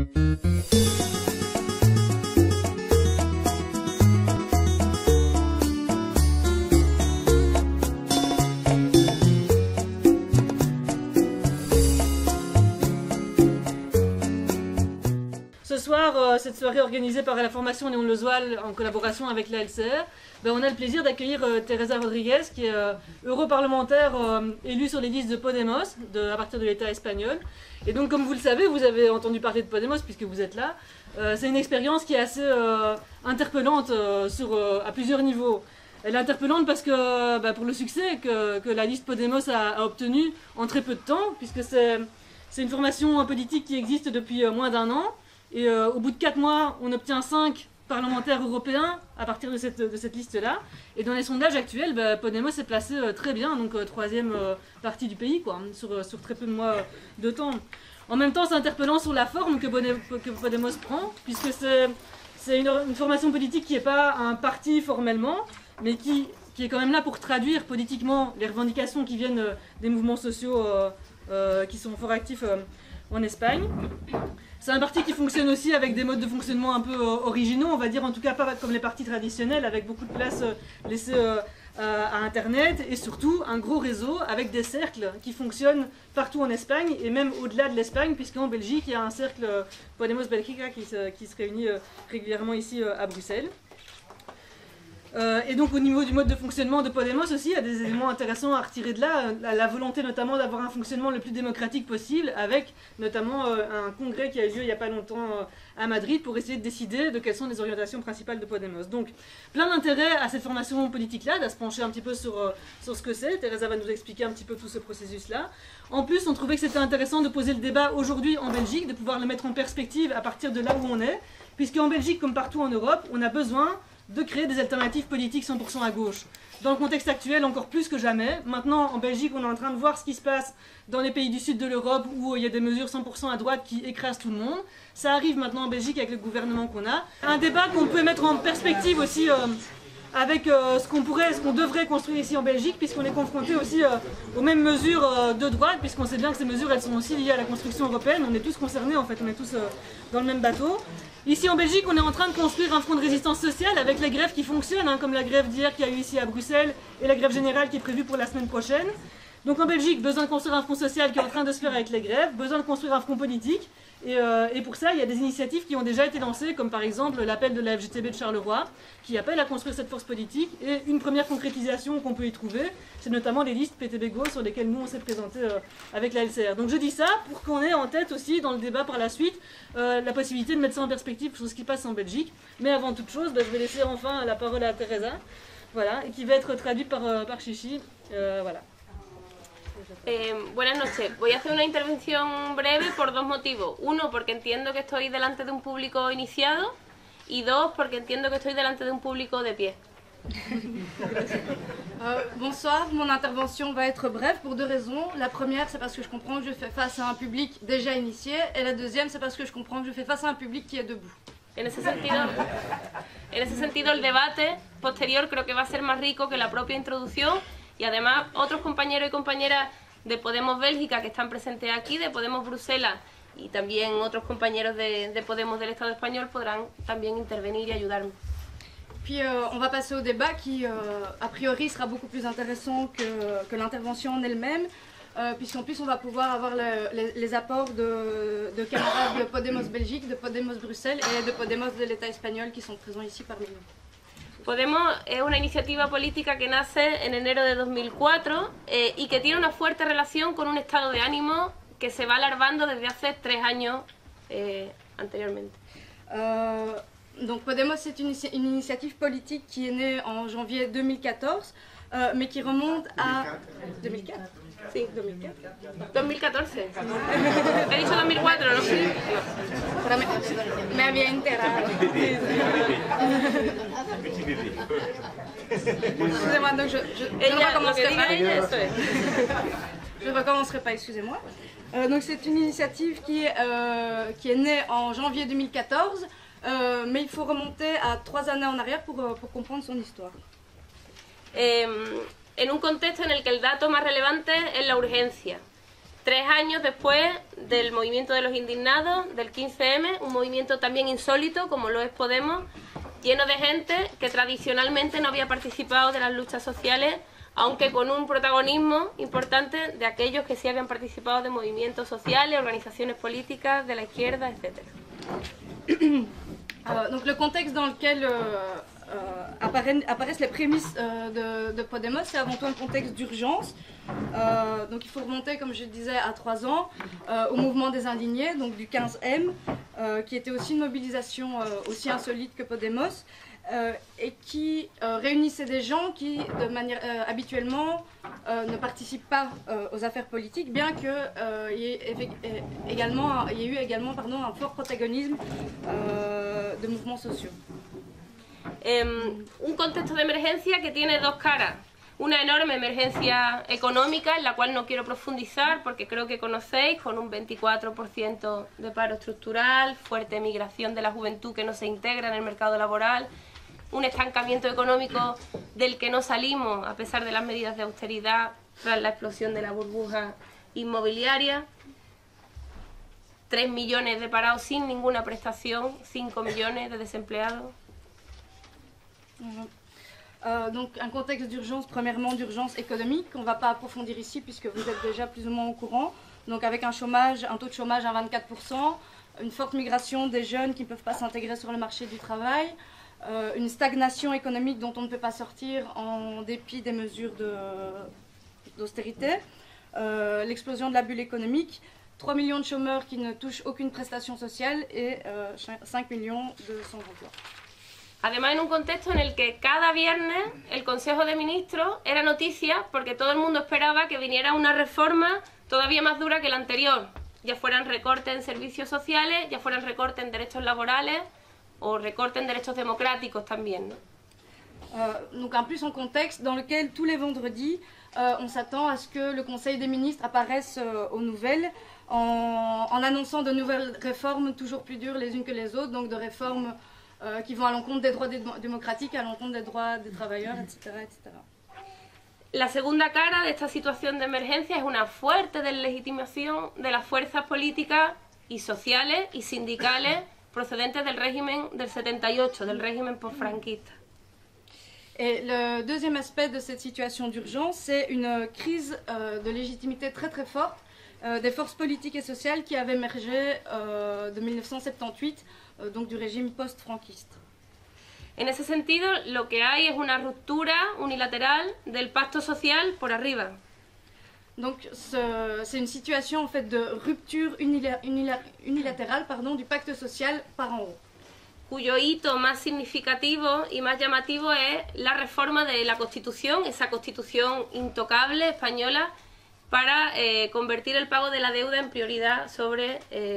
Ce soir, cette soirée organisée par la formation Léon Lezoal en collaboration avec la LCR, on a le plaisir d'accueillir Teresa Rodriguez, qui est europarlementaire élue sur les listes de Podemos à partir de l'État espagnol. Et donc, comme vous le savez, vous avez entendu parler de Podemos puisque vous êtes là. C'est une expérience qui est assez interpellante à plusieurs niveaux. Elle est interpellante parce que pour le succès que la liste Podemos a obtenu en très peu de temps, puisque c'est une formation politique qui existe depuis moins d'1 an. Et au bout de 4 mois, on obtient 5 parlementaires européens à partir de cette liste-là. Et dans les sondages actuels, Podemos est placé très bien, donc 3e partie du pays, quoi, sur très peu de mois de temps. En même temps, c'est interpellant sur la forme que Podemos prend, puisque c'est une formation politique qui n'est pas un parti formellement, mais qui est quand même là pour traduire politiquement les revendications qui viennent des mouvements sociaux qui sont fort actifs en Espagne. C'est un parti qui fonctionne aussi avec des modes de fonctionnement un peu originaux, on va dire, en tout cas pas comme les partis traditionnels, avec beaucoup de place laissée à Internet, et surtout un gros réseau avec des cercles qui fonctionnent partout en Espagne, et même au-delà de l'Espagne, puisqu'en Belgique, il y a un cercle Podemos Belgica qui se réunit régulièrement ici à Bruxelles. Et donc au niveau du mode de fonctionnement de Podemos aussi, il y a des éléments intéressants à retirer de là, la volonté notamment d'avoir un fonctionnement le plus démocratique possible, avec notamment un congrès qui a eu lieu il n'y a pas longtemps à Madrid pour essayer de décider de quelles sont les orientations principales de Podemos. Donc plein d'intérêt à cette formation politique-là, de se pencher un petit peu sur ce que c'est. Teresa va nous expliquer un petit peu tout ce processus-là. En plus, on trouvait que c'était intéressant de poser le débat aujourd'hui en Belgique, de pouvoir le mettre en perspective à partir de là où on est, puisqu'en Belgique, comme partout en Europe, on a besoin de créer des alternatives politiques 100% à gauche. Dans le contexte actuel, encore plus que jamais. Maintenant, en Belgique, on est en train de voir ce qui se passe dans les pays du sud de l'Europe où il y a des mesures 100% à droite qui écrasent tout le monde. Ça arrive maintenant en Belgique avec le gouvernement qu'on a. Un débat qu'on peut mettre en perspective aussi avec ce qu'on devrait construire ici en Belgique, puisqu'on est confronté aussi aux mêmes mesures de droite, puisqu'on sait bien que ces mesures, elles sont aussi liées à la construction européenne. On est tous concernés, en fait, on est tous dans le même bateau. Ici en Belgique, on est en train de construire un front de résistance sociale avec les grèves qui fonctionnent, comme la grève d'hier qu'il y a eu ici à Bruxelles et la grève générale qui est prévue pour la semaine prochaine. Donc en Belgique, besoin de construire un front social qui est en train de se faire avec les grèves, besoin de construire un front politique. Et pour ça, il y a des initiatives qui ont déjà été lancées, comme par exemple l'appel de la FGTB de Charleroi, qui appelle à construire cette force politique. Et une première concrétisation qu'on peut y trouver, c'est notamment les listes PTB-Go sur lesquelles nous on s'est présenté avec la LCR. Donc je dis ça pour qu'on ait en tête aussi dans le débat par la suite la possibilité de mettre ça en perspective sur ce qui passe en Belgique. Mais avant toute chose, je vais laisser enfin la parole à Teresa, voilà, et qui va être traduite par Chichi. Voilà. Buenas noches. Voy a hacer una intervención breve por 2 motivos. 1, porque entiendo que estoy delante de un público iniciado, y 2, porque entiendo que estoy delante de un público de pie. Bonsoir, mon intervention va être brève pour 2 raisons. La première, c'est parce que je comprends que je fais face à un public déjà initié, et la deuxième, c'est parce que je comprends que je fais face à un public qui est debout. En ese sentido, el debate posterior creo que va a ser más rico que la propia introducción, y además otros compañeros y compañeras de Podemos Bélgica que están presentes aquí, de Podemos Bruselas, y también otros compañeros de Podemos del Estado español podrán también intervenir y ayudarme. Puis on va passer au débat qui, a priori, sera beaucoup plus intéressant que l'intervention en elle-même, puisqu'en plus on va pouvoir avoir les apports de camarades de Podemos Belgique, de Podemos Bruxelles et de Podemos de l'État espagnol qui sont présents ici parmi nous. Podemos es una iniciativa política que nace en enero de 2004 y que tiene una fuerte relación con un estado de ánimo que se va alargando desde hace 3 años anteriormente. Donc Podemos, c'est une initiative politique qui est née en janvier 2014, mais qui remonte à... 2004 Sí, 2004. 2014. He dicho 2004, ¿no? Me había enterado. Excusez-moi, donc je ne recommencerai pas, excusez-moi. Donc c'est une initiative qui est née en janvier 2014, mais il faut remonter à 3 années en arrière pour comprendre son histoire. En un contexto en el que el dato más relevante es la urgencia. 3 años después del movimiento de los indignados, del 15M, un movimiento también insólito como lo es Podemos, lleno de gente que tradicionalmente no había participado de las luchas sociales, aunque con un protagonismo importante de aquellos que sí habían participado de movimientos sociales, organizaciones políticas, de la izquierda, etc. Donc le contexte dans lequel apparaissent les prémices de Podemos, c'est avant tout un contexte d'urgence. Donc il faut remonter, comme je le disais, à 3 ans, au mouvement des indignés, donc du 15M, qui était aussi une mobilisation aussi insolite que Podemos, et qui réunissait des gens qui, de manière habituellement, ne participent pas aux affaires politiques, bien qu'il y ait eu également un fort protagonisme de mouvements sociaux. Un contexto de emergencia que tiene dos caras. Una enorme emergencia económica en la cual no quiero profundizar porque creo que conocéis, con un 24% de paro estructural, fuerte migración de la juventud que no se integra en el mercado laboral, un estancamiento económico del que no salimos a pesar de las medidas de austeridad tras la explosión de la burbuja inmobiliaria, 3 millones de parados sin ninguna prestación, 5 millones de desempleados. Donc un contexte d'urgence, premièrement d'urgence économique, qu'on ne va pas approfondir ici puisque vous êtes déjà plus ou moins au courant. Donc avec un taux de chômage à 24%, une forte migration des jeunes qui ne peuvent pas s'intégrer sur le marché du travail, une stagnation économique dont on ne peut pas sortir en dépit des mesures d'austérité, l'explosion de la bulle économique, 3 millions de chômeurs qui ne touchent aucune prestation sociale et 5 millions de sans-emploi. Además, en un contexto en el que cada viernes el Consejo de Ministros era noticia porque todo el mundo esperaba que viniera una reforma todavía más dura que la anterior, ya fueran recortes en servicios sociales, ya fueran recortes en derechos laborales o recortes en derechos democráticos también, ¿no? Donc en plus un contexte dans lequel tous les vendredis on s'attend à ce que le Conseil des ministres apparaisse aux nouvelles en annonçant de nouvelles réformes toujours plus dures les unes que les autres, donc de réformes qui vont à l'encontre des droits démocratiques, à l'encontre des droits des travailleurs, etc., etc. La segunda cara de esta situación de emergencia es una fuerte deslegitimación de las fuerzas políticas y sociales y sindicales procedentes del régimen del 78, del régimen postfranquista. Et le deuxième aspect de cette situation d'urgence, c'est une crise de légitimité très très forte des forces politiques et sociales qui avaient émergé de 1978, donc du régime post-franquiste. En ese sentido, lo que hay es una ruptura unilateral del pacto social por arriba. Donc c'est une situation en fait de rupture unilatérale du pacte social par en haut. Cuyo hito más significativo y más llamativo es la reforma de la Constitución, esa Constitución intocable española, para convertir el pago de la deuda en prioridad sobre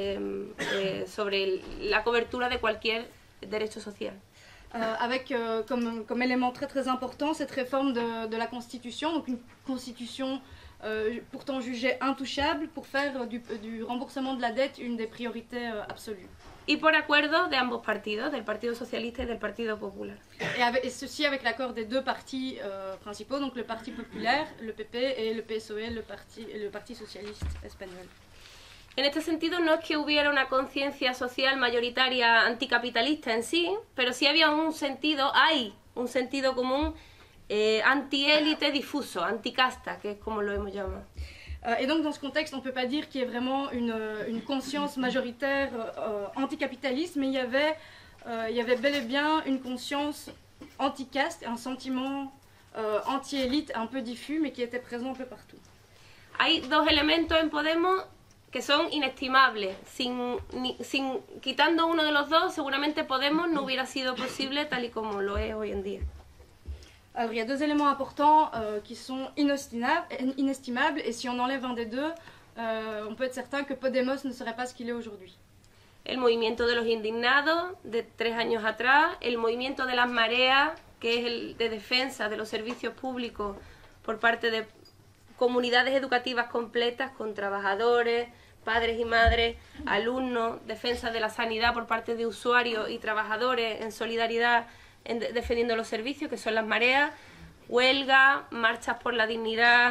la cobertura de cualquier derecho social. Avec comme élément très très important cette réforme de la Constitution, donc une Constitution pourtant jugée intouchable pour faire du remboursement de la dette une des priorités absolues. Y por acuerdo de ambos partidos, del Partido Socialista y del Partido Popular. Et ceci avec l'accord des deux partis principaux, donc le Parti Populaire, le PP, et le PSOE, le Parti Socialiste espagnol. En este sentido no es que hubiera una conciencia social mayoritaria anticapitalista en sí, pero sí había hay un sentido común anti-élite difuso, anticasta, que es como lo hemos llamado. Et donc dans ce contexte, on ne peut pas dire qu'il y ait vraiment une conscience majoritaire anticapitaliste, mais il y avait bel et bien une conscience anticaste, un sentiment anti-élite un peu diffus, mais qui était présent un peu partout. Hay dos elementos en Podemos que son inestimables. Quitando uno de los dos, seguramente Podemos no hubiera sido posible tal y como lo es hoy en día. Alors il y a deux éléments importants qui sont inestimables, et si on enlève un des deux, on peut être certain que Podemos ne serait pas ce qu'il est aujourd'hui. El movimiento de los indignados de 3 años atrás, el movimiento de las mareas, que es el de defensa de los servicios públicos por parte de comunidades educativas completas con trabajadores, padres y madres, alumnos, defensa de la sanidad por parte de usuarios y trabajadores en solidaridad defendiendo los servicios, que son las mareas, huelga, marchas por la dignidad,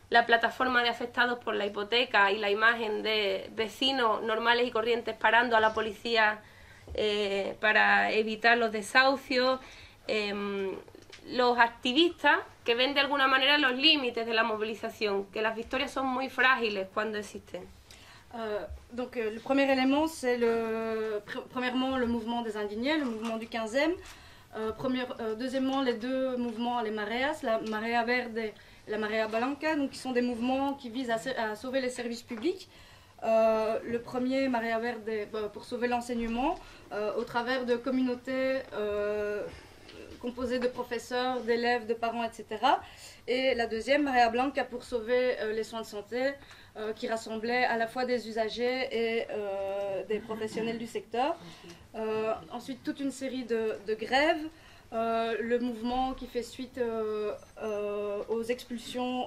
la plataforma de afectados por la hipoteca y la imagen de vecinos normales y corrientes parando a la policía para evitar los desahucios, los activistas que ven de alguna manera los límites de la movilización, que las victorias son muy frágiles cuando existen. Donc le premier élément, c'est premièrement le mouvement des indignés, le mouvement du 15e. Deuxièmement, les deux mouvements, les mareas, la Marea Verde et la Marea Blanca, donc, qui sont des mouvements qui visent à sauver les services publics. Le premier, Marea Verde, pour sauver l'enseignement, au travers de communautés composées de professeurs, d'élèves, de parents, etc. Et la deuxième, Marea Blanca, pour sauver les soins de santé, qui rassemblait à la fois des usagers et des professionnels du secteur. Ensuite, toute une série de grèves, le mouvement qui fait suite aux expulsions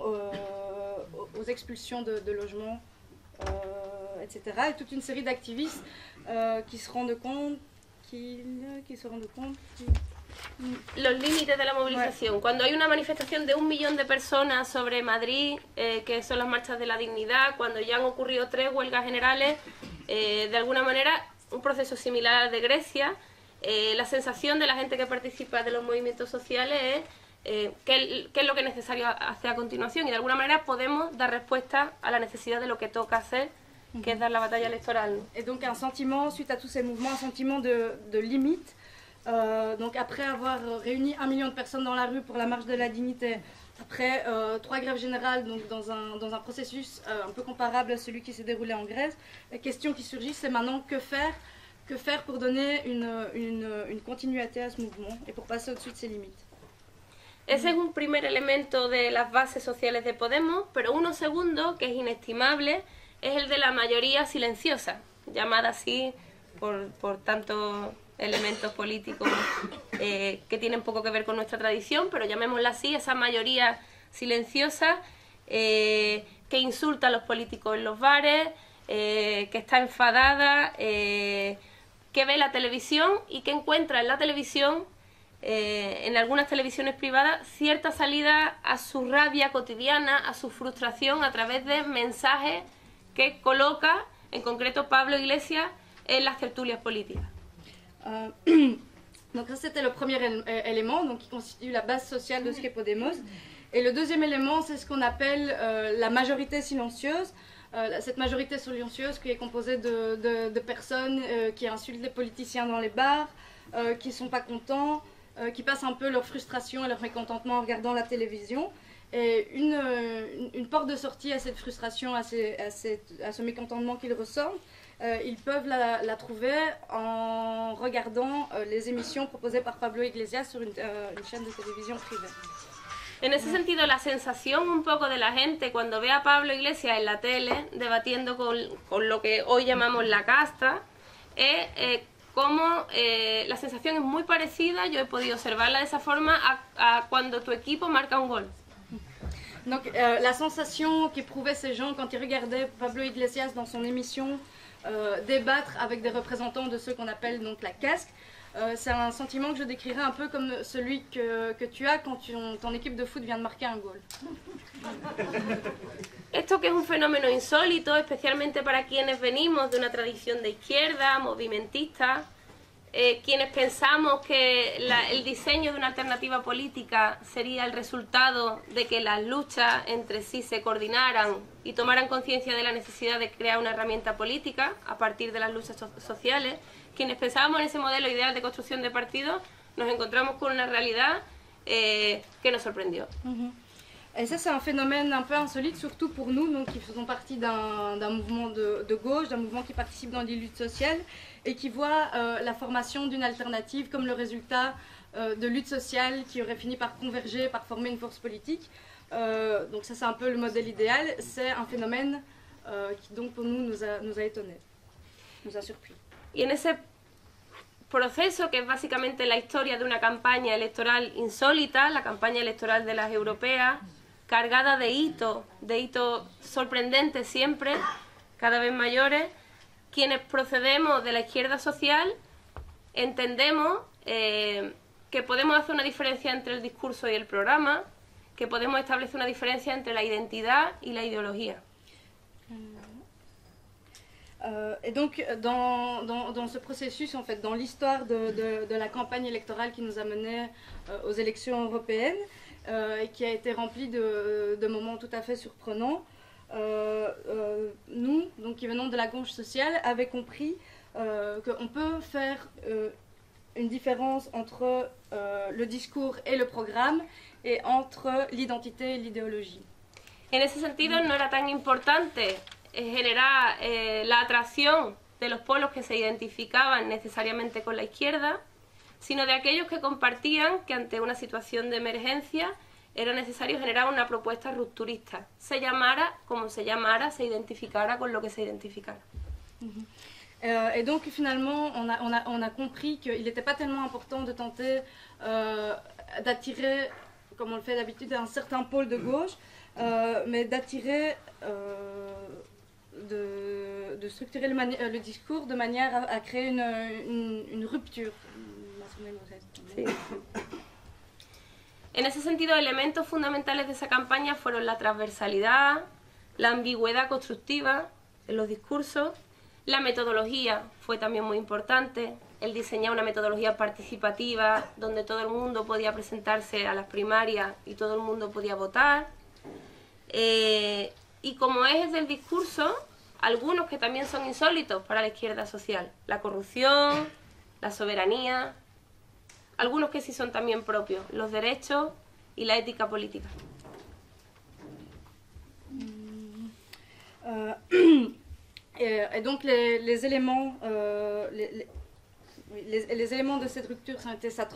de logements, etc. Et toute une série d'activistes qui se rendent compte, Los límites de la movilización. Cuando hay una manifestación de 1 millón de personas sobre Madrid, que son las marchas de la dignidad, cuando ya han ocurrido 3 huelgas generales, de alguna manera un proceso similar al de Grecia, la sensación de la gente que participa de los movimientos sociales es qué es lo que es necesario hacer a continuación, y de alguna manera podemos dar respuesta a la necesidad de lo que toca hacer, que es dar la batalla electoral. Et donc un sentiment, suite à tous ces mouvements, un sentiment de limite. Donc après avoir réuni 1 million de personnes dans la rue pour la marche de la dignité, après 3 grèves générales, donc dans un processus un peu comparable à celui qui s'est déroulé en Grèce, la question qui surgit, c'est maintenant que faire pour donner une continuité à ce mouvement et pour passer au-dessus de ses limites. Ese es un primer elemento de las bases sociales de Podemos, pero uno segundo, que es inestimable, es el de la mayoría silenciosa, llamada así por tantos elementos políticos que tienen poco que ver con nuestra tradición, pero llamémosla así, esa mayoría silenciosa que insulta a los políticos en los bares, que está enfadada, que ve la televisión y que encuentra en la televisión, en algunas televisiones privadas, cierta salida a su rabia cotidiana, a su frustración a través de mensajes que coloca, en concreto Pablo Iglesias, en las tertulias políticas. Donc ça c'était le premier élément, donc, qui constitue la base sociale de ce qu'est Podemos. Et le deuxième élément, c'est ce qu'on appelle la majorité silencieuse. Cette majorité silencieuse qui est composée de personnes qui insultent les politiciens dans les bars, qui ne sont pas contents, qui passent un peu leur frustration et leur mécontentement en regardant la télévision. Et une porte de sortie à cette frustration, à ce mécontentement qu'ils ressentent, ils peuvent la trouver en regardant les émissions proposées par Pablo Iglesias sur une chaîne de télévision privée. En ese sentido, la sensación un poco de la gente cuando ve a Pablo Iglesias en la tele debatiendo con lo que hoy llamamos la casta es como la sensación es muy parecida, yo he podido observarla de esa forma, a cuando tu equipo marca un gol. Donc la sensation qu'éprouvaient ces gens quand ils regardaient Pablo Iglesias dans son émission débattre avec des représentants de ceux qu'on appelle donc la casque, c'est un sentiment que je décrirais un peu comme celui que tu as quand ton équipe de foot vient de marquer un goal. Esto que es un fenómeno insólito, especialmente para quienes venimos de una tradición de izquierda, movimentista, quienes pensamos que el diseño de una alternativa política sería el resultado de que las luchas entre sí se coordinaran y tomaran conciencia de la necesidad de crear una herramienta política a partir de las luchas sociales, quienes pensábamos en ese modelo ideal de construcción de partidos, nos encontramos con una realidad que nos sorprendió. Et ça, c'est un phénomène un peu insolite, surtout pour nous, donc, qui faisons partie d'un mouvement de gauche, d'un mouvement qui participe dans des luttes sociales et qui voit la formation d'une alternative comme le résultat de luttes sociales qui auraient fini par converger, par former une force politique. Donc ça, c'est un peu le modèle idéal. C'est un phénomène qui, donc, pour nous a étonnés, nous a surpris. Y en ese proceso, que es básicamente la historia de una campaña electoral insólita, la campaña electoral de las europeas, cargada de hitos sorprendentes siempre, cada vez mayores, quienes procedemos de la izquierda social entendemos que podemos hacer una diferencia entre el discurso y el programa, que Podemos establece una diferencia entre la identidad y la ideología. Et donc, dans ce processus, en fait, dans l'histoire de la campagne électorale qui nous a menés aux élections européennes, et qui a été remplie de moments tout à fait surprenants, nous, donc, qui venons de la gauche sociale, avons compris qu'on peut faire une différence entre le discours et le programme, et entre l'identité et l'idéologie. En ese sentido, no era tan importante generar la atracción de los polos que se identificaban necesariamente con la izquierda, sino de aquellos que compartían que ante una situación de emergencia era necesario generar una propuesta rupturista, se llamara como se llamara, se identificara con lo que se identificara. Et donc finalement, on a compris qu'il n'était pas tellement important de tenter d'attirer, comme on le fait d'habitude, un certain pôle de gauche, mais d'attirer, de structurer le discours de manière à créer une rupture. Sí. En ese sentido, elementos fundamentales de esa campaña fueron la transversalidad, la ambigüedad constructiva en los discursos, la metodología fue también muy importante, el diseñar una metodología participativa donde todo el mundo podía presentarse a las primarias y todo el mundo podía votar. Y como ejes del discurso, algunos que también son insólitos para la izquierda social, la corrupción, la soberanía, algunos que sí son también propios, los derechos y la ética política. Et donc les éléments, les éléments de cette rupture, ça a été sa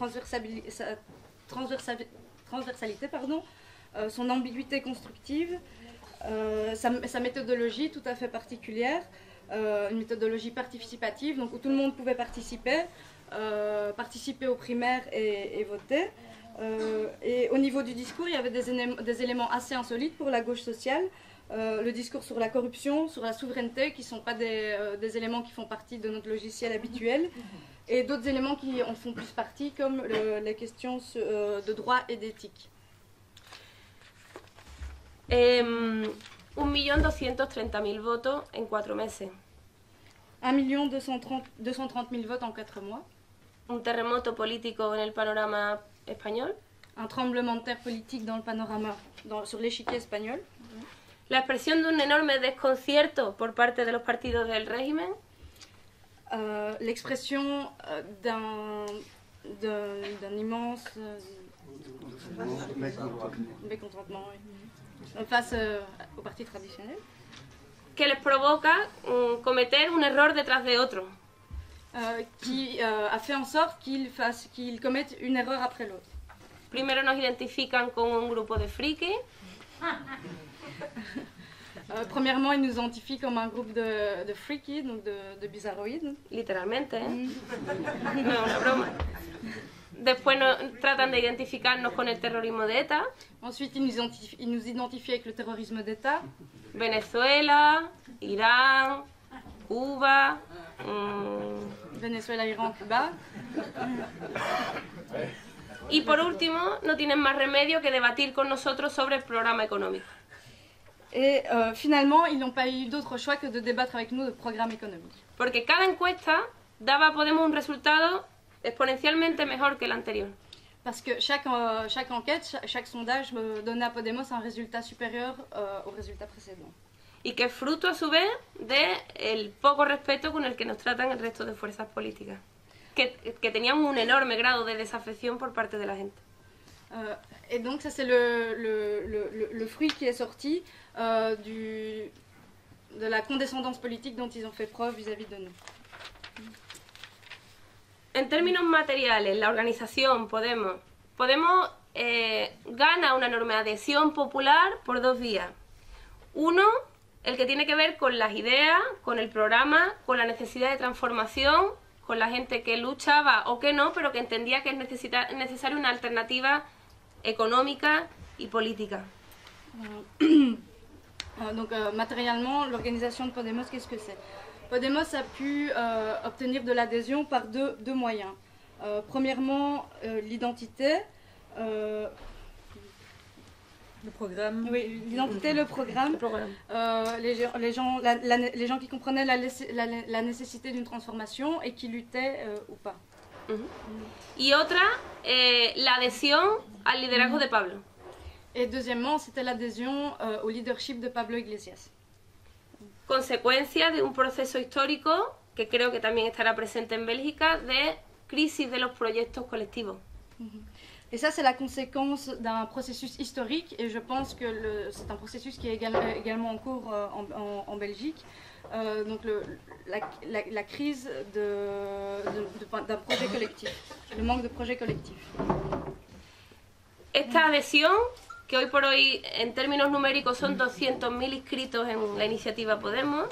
transversalité, pardon, son ambiguïté constructive, sa méthodologie tout à fait particulière, une méthodologie participative, donc où tout le monde pouvait participer aux primaires et voter. Et au niveau du discours, il y avait des éléments assez insolites pour la gauche sociale. Le discours sur la corruption, sur la souveraineté, qui ne sont pas des éléments qui font partie de notre logiciel habituel, et d'autres éléments qui en font plus partie, comme les questions de droit et d'éthique. 1.230.000 votos en 4 meses. 1.230.000 votes en 4 mois. Un terremoto político en el panorama español. Un tremblement de terre politique dans le panorama, sur l'échiquier espagnol. La expresión de un enorme desconcierto por parte de los partidos del régimen. L'expression d'un immense mécontentement face au parti traditionnel. Que les provoca cometer un error detrás de otro. Qui a fait en sorte qu'ils commettent une erreur après l'autre. Primero nos identifican con un grupo de frikis. Premièrement, ils nous identifient comme un groupe de freakies, donc de bizarroïdes. Literalmente, ¿eh? No es una broma. Después tratan de identificarnos con el terrorismo de ETA. Ensuite, ils nous identifient avec le terrorisme d'État. Venezuela, Irán, Cuba. Venezuela, Irán, Cuba. Y por último, no tienen más remedio que debatir con nosotros sobre el programa económico. Et finalement, ils n'ont pas eu d'autre choix que de débattre avec nous de programme économique. Porque cada encuesta daba a Podemos un resultado exponencialmente mejor que el anterior. Parce que chaque enquête, chaque sondage donnait à Podemos un résultat supérieur au résultat précédent. Y que es fruto a su vez del poco respeto con el que nos tratan el resto de fuerzas políticas, que tenían un enorme grado de desafección por parte de la gente. Et donc ça c'est le fruit qui est sorti de la condescendance politique dont ils ont fait preuve vis-à-vis de nous. En términos materiales, la organización Podemos gana una enorme adhesión popular por 2 vías. Uno, el que tiene que ver con las ideas, con el programa, con la necesidad de transformación, con la gente que luchaba o que no, pero que entendía que es necesaria una alternativa économica y política. Donc matériellement, l'organisation de Podemos, qu'est-ce que c'est? Podemos a pu obtenir de l'adhésion par deux moyens. Premièrement, l'identité. Le programme. Oui, l'identité, le programme. Les gens qui comprenaient la nécessité d'une transformation et qui luttaient ou pas. Y otra, la adhesión al liderazgo de Pablo. Et deuxièmement, c'était l'adhésion au leadership de Pablo Iglesias. Consecuencia de un proceso histórico que creo que también estará presente en Bélgica de crisis de los proyectos colectivos. Et ça, c'est la conséquence d'un processus historique, et je pense que c'est un processus qui est également en cours en Belgique. Donc la crise d'un projet collectif, le manque de projet collectif. Esta adhesión, que hoy por hoy en términos numéricos son 200.000 inscritos en la iniciativa Podemos,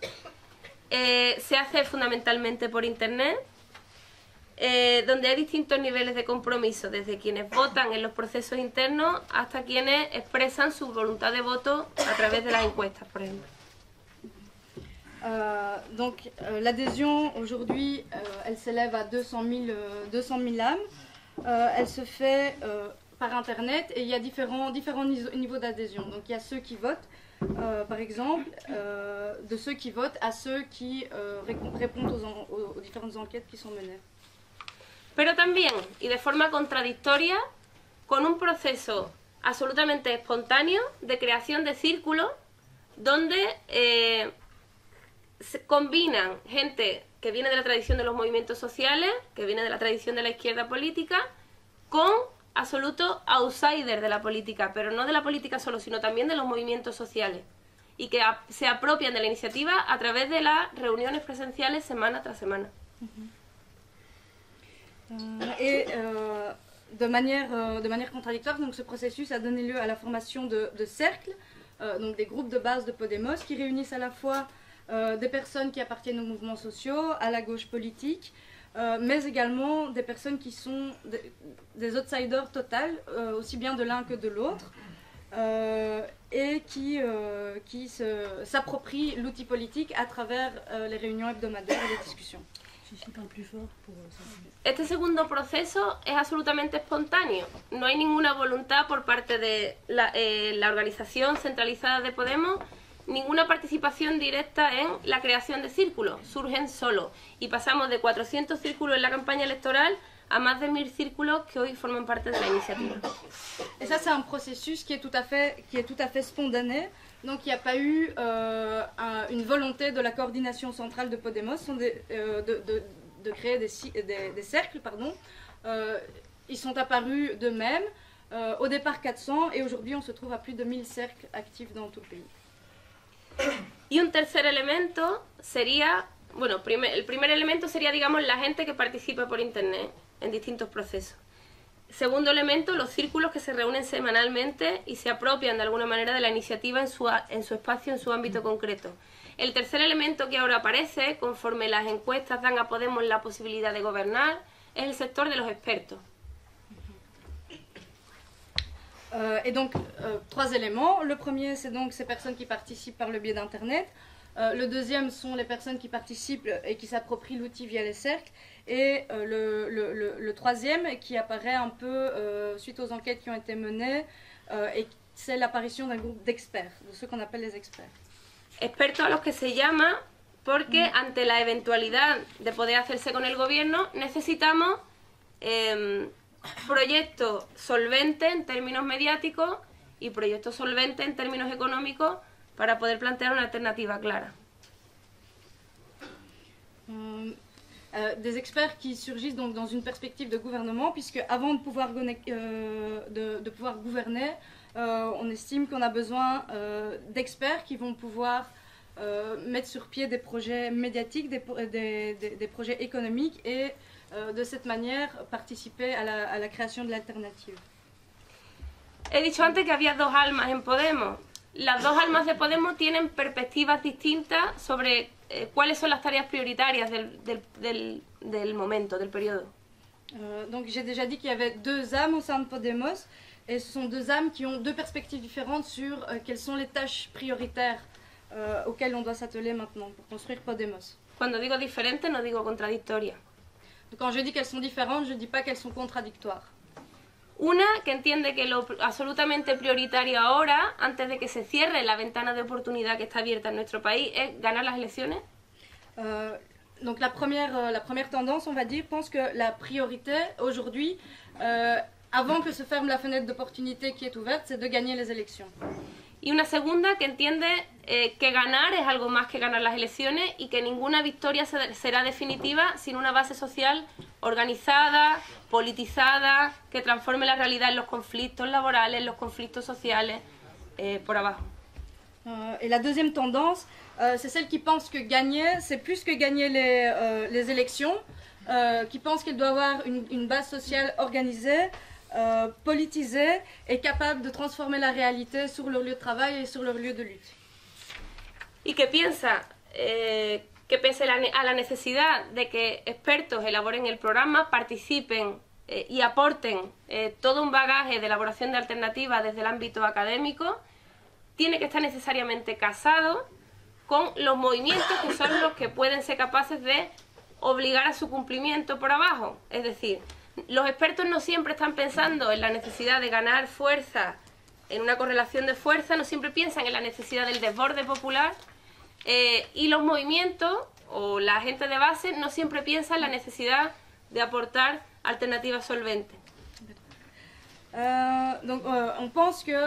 se hace fundamentalmente por internet, donde hay distintos niveles de compromiso, desde quienes votan en los procesos internos hasta quienes expresan su voluntad de voto a través de las encuestas, por ejemplo. Donc l'adhésion aujourd'hui, elle s'élève à 200 000 âmes. Elle se fait par internet et il y a différents niveaux d'adhésion. Donc il y a ceux qui votent, par exemple, de ceux qui votent à ceux qui répondent aux différentes enquêtes qui sont menées. Pero también, y de forma contradictoria, con un proceso absolutamente espontáneo de creación de círculos donde se combinan gente que viene de la tradición de los movimientos sociales, que viene de la tradición de la izquierda política, con absolutos outsiders de la política, pero no de la política solo, sino también de los movimientos sociales, y que se apropian de la iniciativa a través de las reuniones presenciales semana tras semana. Et de manière contradictoire, donc ce processus a donné lieu à la formation de cercles, donc des groupes de base de Podemos qui réunissent à la fois des personnes qui appartiennent aux mouvements sociaux, à la gauche politique, mais également des personnes qui sont des outsiders total, aussi bien de l'un que de l'autre, et qui s'approprient l'outil politique à travers les réunions hebdomadaires et les discussions. Este segundo proceso es absolutamente espontáneo. No hay ninguna voluntad por parte de la organización centralizada de Podemos, ninguna participación directa en la creación de círculos. Surgen solo. Y pasamos de 400 círculos en la campaña electoral a más de 1000 círculos que hoy forman parte de la iniciativa. Et ça, c'est un processus qui est tout à fait spontané. Donc il n'y a pas eu une volonté de la coordination centrale de Podemos de créer des cercles. Pardon. Ils sont apparus d'eux-mêmes, au départ 400, et aujourd'hui on se trouve à plus de 1000 cercles actifs dans tout le pays. Y un tercer elemento sería, bueno, el primer elemento sería, digamos, la gente que participa por internet en distintos procesos. Segundo elemento, los círculos que se reúnen semanalmente y se apropian de alguna manera de la iniciativa en su espacio, en su ámbito concreto. El tercer elemento que ahora aparece, conforme las encuestas dan a Podemos la posibilidad de gobernar, es el sector de los expertos. Et donc, trois éléments. Le premier, c'est donc ces personnes qui participent par le biais d'Internet. Le deuxième sont les personnes qui participent et qui s'approprient l'outil via les cercles. Et le troisième, qui apparaît un peu suite aux enquêtes qui ont été menées, et c'est l'apparition d'un groupe d'experts, de ceux qu'on appelle les experts. Expertos a los que se llama porque ante la eventualidad de poder hacerse con el gobierno necesitamos proyectos solventes en términos mediáticos y proyectos solventes en términos económicos para poder plantear una alternativa clara. Des experts qui surgissent donc dans une perspective de gouvernement, puisque avant de pouvoir gouverner, on estime qu'on a besoin d'experts qui vont pouvoir mettre sur pied des projets médiatiques, des projets économiques et de cette manière participer à la création de l'alternative. He dicho antes que había dos almas en Podemos. Las dos almas de Podemos tienen perspectivas distintas sobre cuáles son las tareas prioritarias del momento, del periodo. Donc j'ai déjà dit qu'il y avait deux âmes au sein de Podemos, et ce sont deux âmes qui ont deux perspectives différentes sur quelles sont les tâches prioritaires auxquelles on doit s'atteler maintenant pour construire Podemos. Cuando digo diferente, no digo contradictoria. Donc quand je dis qu'elles sont différentes, je ne dis pas qu'elles sont contradictoires. Una, que entiende que lo absolutamente prioritario ahora, antes de que se cierre la ventana de oportunidad que está abierta en nuestro país, es ganar las elecciones. Donc la première tendance, on va dire, pense que la priorité aujourd'hui, avant que se ferme la fenêtre d'opportunité qui est ouverte, c'est de gagner les élections. Y una segunda, que entiende que ganar es algo más que ganar las elecciones y que ninguna victoria será definitiva sin una base social organizada, politizada, que transforme la realidad en los conflictos laborales, en los conflictos sociales, por abajo. Et la deuxième tendance, c'est celle qui pense que gagner, c'est plus que gagner les élections, qui pense qu'il doit avoir une base sociale organisée, politisée et capable de transformer la réalité sur leur lieu de travail et sur leur lieu de lutte. Y que piensa que pese a la necesidad de que expertos elaboren el programa, participen y aporten todo un bagaje de elaboración de alternativas desde el ámbito académico, tiene que estar necesariamente casado con los movimientos que son los que pueden ser capaces de obligar a su cumplimiento por abajo. Es decir, los expertos no siempre están pensando en la necesidad de ganar fuerza, en una correlación de fuerza, no siempre piensan en la necesidad del desborde popular, y los movimientos o la gente de base no siempre piensa en la necesidad de aportar alternativas solventes. Donc on pense que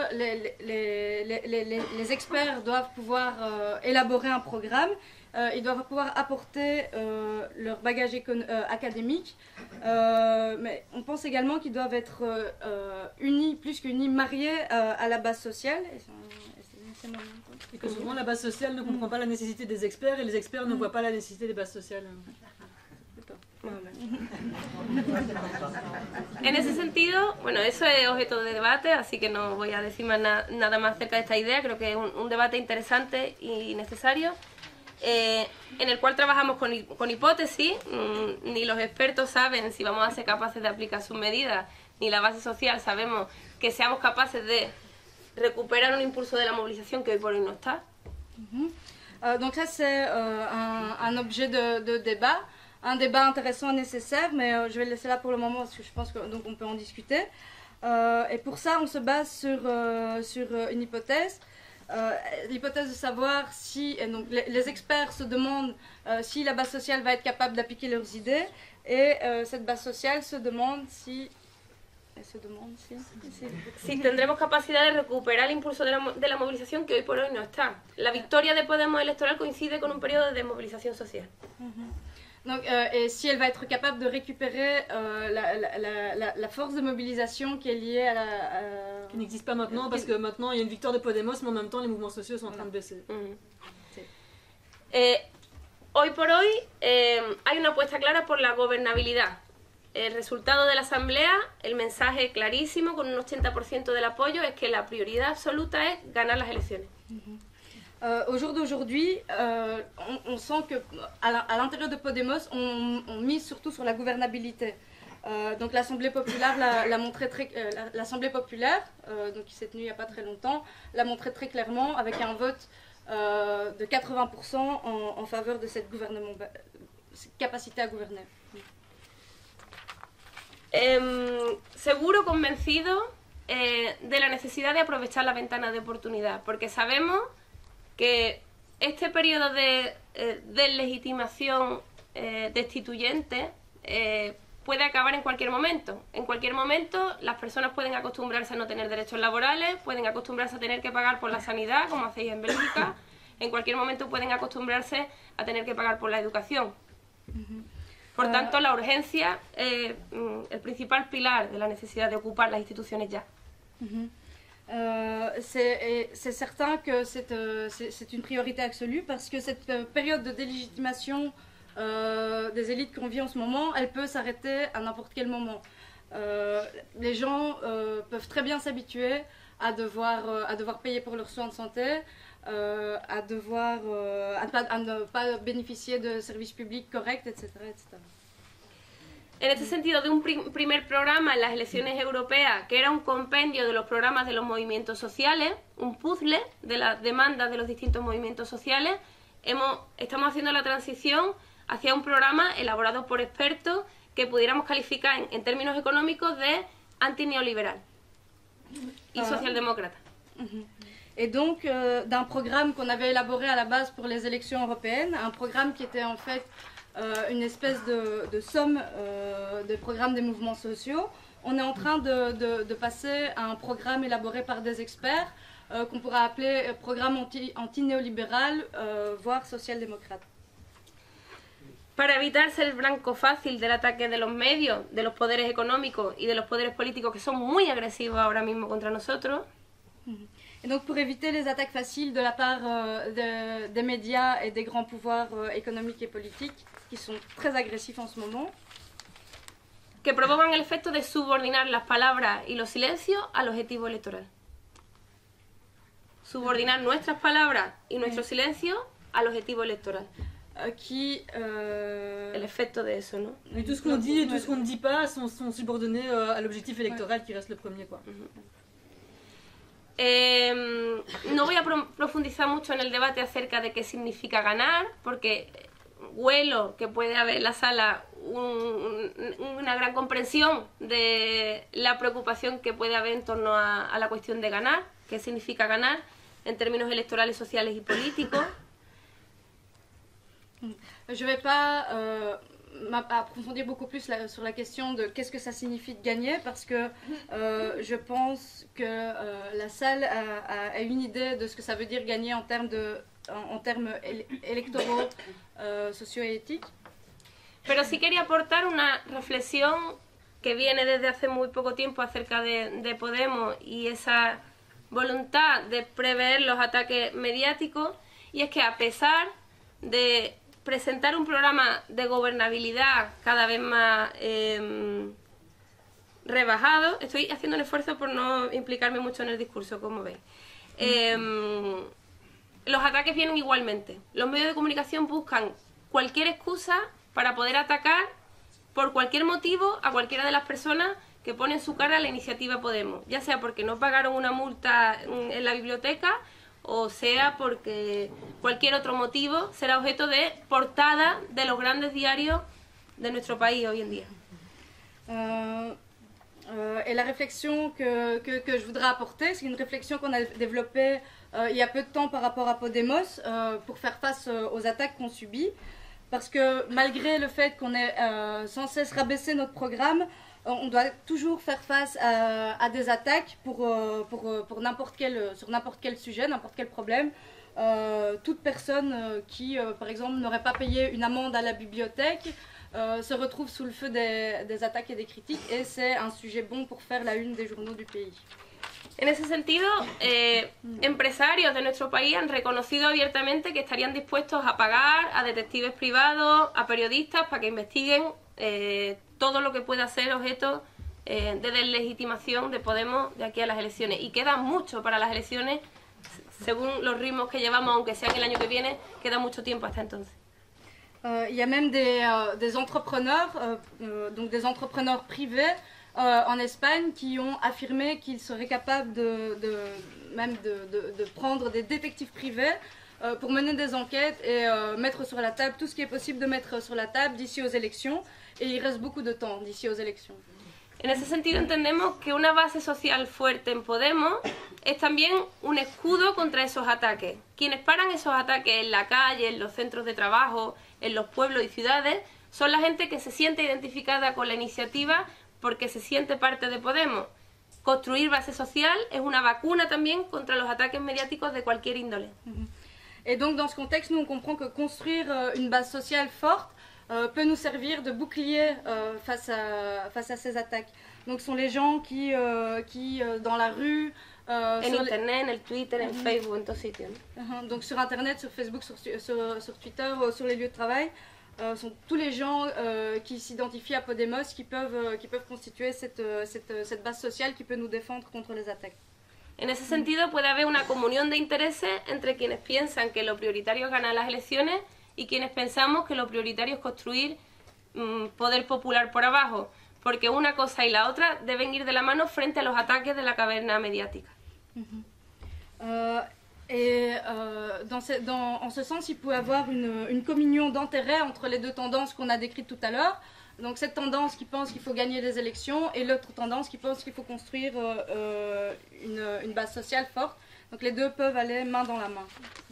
les experts doivent pouvoir élaborer un programme, ils doivent pouvoir apporter leur bagage académique, mais on pense également qu'ils doivent être unis, plus qu'unis, mariés à la base sociale. Et que souvent la base sociale ne comprend pas la nécessité des experts et les experts ne voient pas la nécessité des bases sociales. En ese sentido, bueno, eso es objeto de debate, así que no voy a decir más nada más acerca de esta idea. Creo que es un debate interesante y necesario, en el cual trabajamos con hipótesis. Ni los expertos saben si vamos a ser capaces de aplicar sus medidas, ni la base social sabemos que seamos capaces de recuperar un impulso de la movilización que hoy por hoy no está. Donc ça c'est un objet de débat. Un débat intéressant, nécessaire, mais je vais le laisser là pour le moment parce que je pense qu'on peut en discuter. Et pour ça, on se base sur une hypothèse. L'hypothèse de savoir si donc les experts se demandent si la base sociale va être capable d'appliquer leurs idées, et cette base sociale se demande si tendremos capacidad de recuperar el impulso de la movilización que hoy por hoy no está. La victoria de Podemos electoral coincide con un periodo de desmovilización social. Donc, et si elle va être capable de récupérer la force de mobilisation qui est liée à qui n'existe pas maintenant, parce que maintenant il y a une victoire de Podemos, mais en même temps les mouvements sociaux sont en train de baisser. Hoy por hoy hay una apuesta clara por la gobernabilidad. El resultado de la asamblea, el mensaje clarísimo con un 80% del apoyo es que la prioridad absoluta es ganar las elecciones. Au jour d'aujourd'hui, on sent qu'à l'intérieur de Podemos, on mise surtout sur la gouvernabilité. Donc l'Assemblée populaire l'a montré l'Assemblée populaire, donc qui s'est tenue il n'y a pas très longtemps, l'a montré très clairement avec un vote de 80% en faveur de cette capacité à gouverner. Seguro convencido de la necesidad de aprovechar la ventana de oportunidad, porque sabemos que este periodo de deslegitimación destituyente puede acabar en cualquier momento. En cualquier momento las personas pueden acostumbrarse a no tener derechos laborales, pueden acostumbrarse a tener que pagar por la sanidad, como hacéis en Bélgica. En cualquier momento pueden acostumbrarse a tener que pagar por la educación. Por tanto, la urgencia es el principal pilar de la necesidad de ocupar las instituciones ya. C'est certain que c'est une priorité absolue, parce que cette période de délégitimation des élites qu'on vit en ce moment, elle peut s'arrêter à n'importe quel moment. Les gens peuvent très bien s'habituer à devoir payer pour leurs soins de santé, à ne pas bénéficier de services publics corrects, etc. etc. En este sentido, de un primer programa en las elecciones europeas, que era un compendio de los programas de los movimientos sociales, un puzzle de las demandas de los distintos movimientos sociales, estamos haciendo la transición hacia un programa elaborado por expertos que pudiéramos calificar en términos económicos de antineoliberal y socialdemócrata. Et donc, d'un programme qu'on avait élaboré à la base pour les élections européennes, un programme qui était en fait une espèce de somme de programmes des mouvements sociaux, on est en train de passer à un programme élaboré par des experts qu'on pourra appeler programme antinéolibéral, voire social-démocrate. Para evitar ser el blanco fácil del ataque de los medios, de los poderes económicos y de los poderes políticos que son muy agresivos ahora mismo contra nosotros. Et donc pour éviter les attaques faciles de la part des médias et des grands pouvoirs économiques et politiques qui sont très agressifs en ce moment, que provocan el efecto de subordinar las palabras y los silencios al objetivo electoral. Subordinar nuestras palabras y nuestro silencio al objetivo electoral. El efecto de eso, ¿no? Et tout ce qu'on dit et tout ce qu'on ne dit pas sont subordonnés à l'objectif électoral qui reste le premier, quoi. No voy a profundizar mucho en el debate acerca de qué significa ganar, porque huelo que puede haber en la sala una gran comprensión de la preocupación que puede haber en torno a la cuestión de ganar, qué significa ganar en términos electorales, sociales y políticos. Je ne vais pas approfondir beaucoup plus sur la question de qu'est-ce que ça signifie de gagner, parce que je pense que la salle a une idée de ce que ça veut dire gagner en termes électoraux, socio et éthiques. Pero sí quería aportar una reflexión que viene desde hace muy poco tiempo acerca de Podemos y esa voluntad de prever los ataques mediáticos, y es que a pesar de presentar un programa de gobernabilidad cada vez más rebajado, estoy haciendo un esfuerzo por no implicarme mucho en el discurso, como veis, los ataques vienen igualmente. Los medios de comunicación buscan cualquier excusa para poder atacar por cualquier motivo a cualquiera de las personas que ponen su cara a la iniciativa Podemos, ya sea porque no pagaron una multa en la biblioteca, o sea porque cualquier otro motivo será objeto de portada de los grandes diarios de nuestro país hoy en día. Et la réflexion que je voudrais apporter, c'est une réflexion qu'on a développée il y a peu de temps par rapport à Podemos pour faire face aux attaques qu'on subit, parce que malgré le fait qu'on ait sans cesse rabaissé notre programme, on doit toujours faire face à des attaques sur n'importe quel sujet, n'importe quel problème. Toute personne qui, par exemple, n'aurait pas payé une amende à la bibliothèque se retrouve sous le feu des attaques et des critiques, et c'est un sujet bon pour faire la une des journaux du pays. En ese sentido, empresarios de nuestro país han reconocido abiertamente que estarían dispuestos a pagar a detectives privados, a periodistas, para que investiguen todo lo que pueda ser objeto de deslegitimación de Podemos de aquí a las elecciones. Y queda mucho para las elecciones, según los ritmos que llevamos, aunque sean el año que viene, queda mucho tiempo hasta entonces. Il y a même des entrepreneurs, donc des entrepreneurs privés en Espagne qui ont affirmé qu'ils seraient capables de prendre des détectives privés pour mener des enquêtes et mettre sur la table tout ce qui est possible de mettre sur la table d'ici aux élections. Et il reste beaucoup de temps d'ici aux élections. En ese sentido entendemos que una base social fuerte en Podemos es también un escudo contra esos ataques. Quienes paran esos ataques en la calle, en los centros de trabajo, en los pueblos y ciudades, son la gente que se siente identificada con la iniciativa porque se siente parte de Podemos. Construir base social es una vacuna también contra los ataques mediáticos de cualquier índole. Et donc dans ce contexte, nous on comprend que construire une base sociale forte peut nous servir de bouclier face à ces attaques. Donc ce sont les gens qui dans la rue... en Internet, en el Twitter, en Facebook, en todos sitios. Donc sur Internet, sur Facebook, sur Twitter, sur les lieux de travail, sont tous les gens qui s'identifient à Podemos qui peuvent constituer cette base sociale qui peut nous défendre contre les attaques. En ese sentido puede haber una comunión de intereses entre quienes piensan que lo prioritario es ganar las elecciones y quienes pensamos que lo prioritario es construir poder popular por abajo, porque una cosa y la otra deben ir de la mano frente a los ataques de la caverna mediática. En ce sens, il peut y avoir une communion d'intérêts entre les deux tendances qu'on a décrites tout à l'heure, Donc cette tendance qui pense qu'il faut gagner les élections et l'autre tendance qui pense qu'il faut construire une base sociale forte. Donc les deux peuvent aller main dans la main.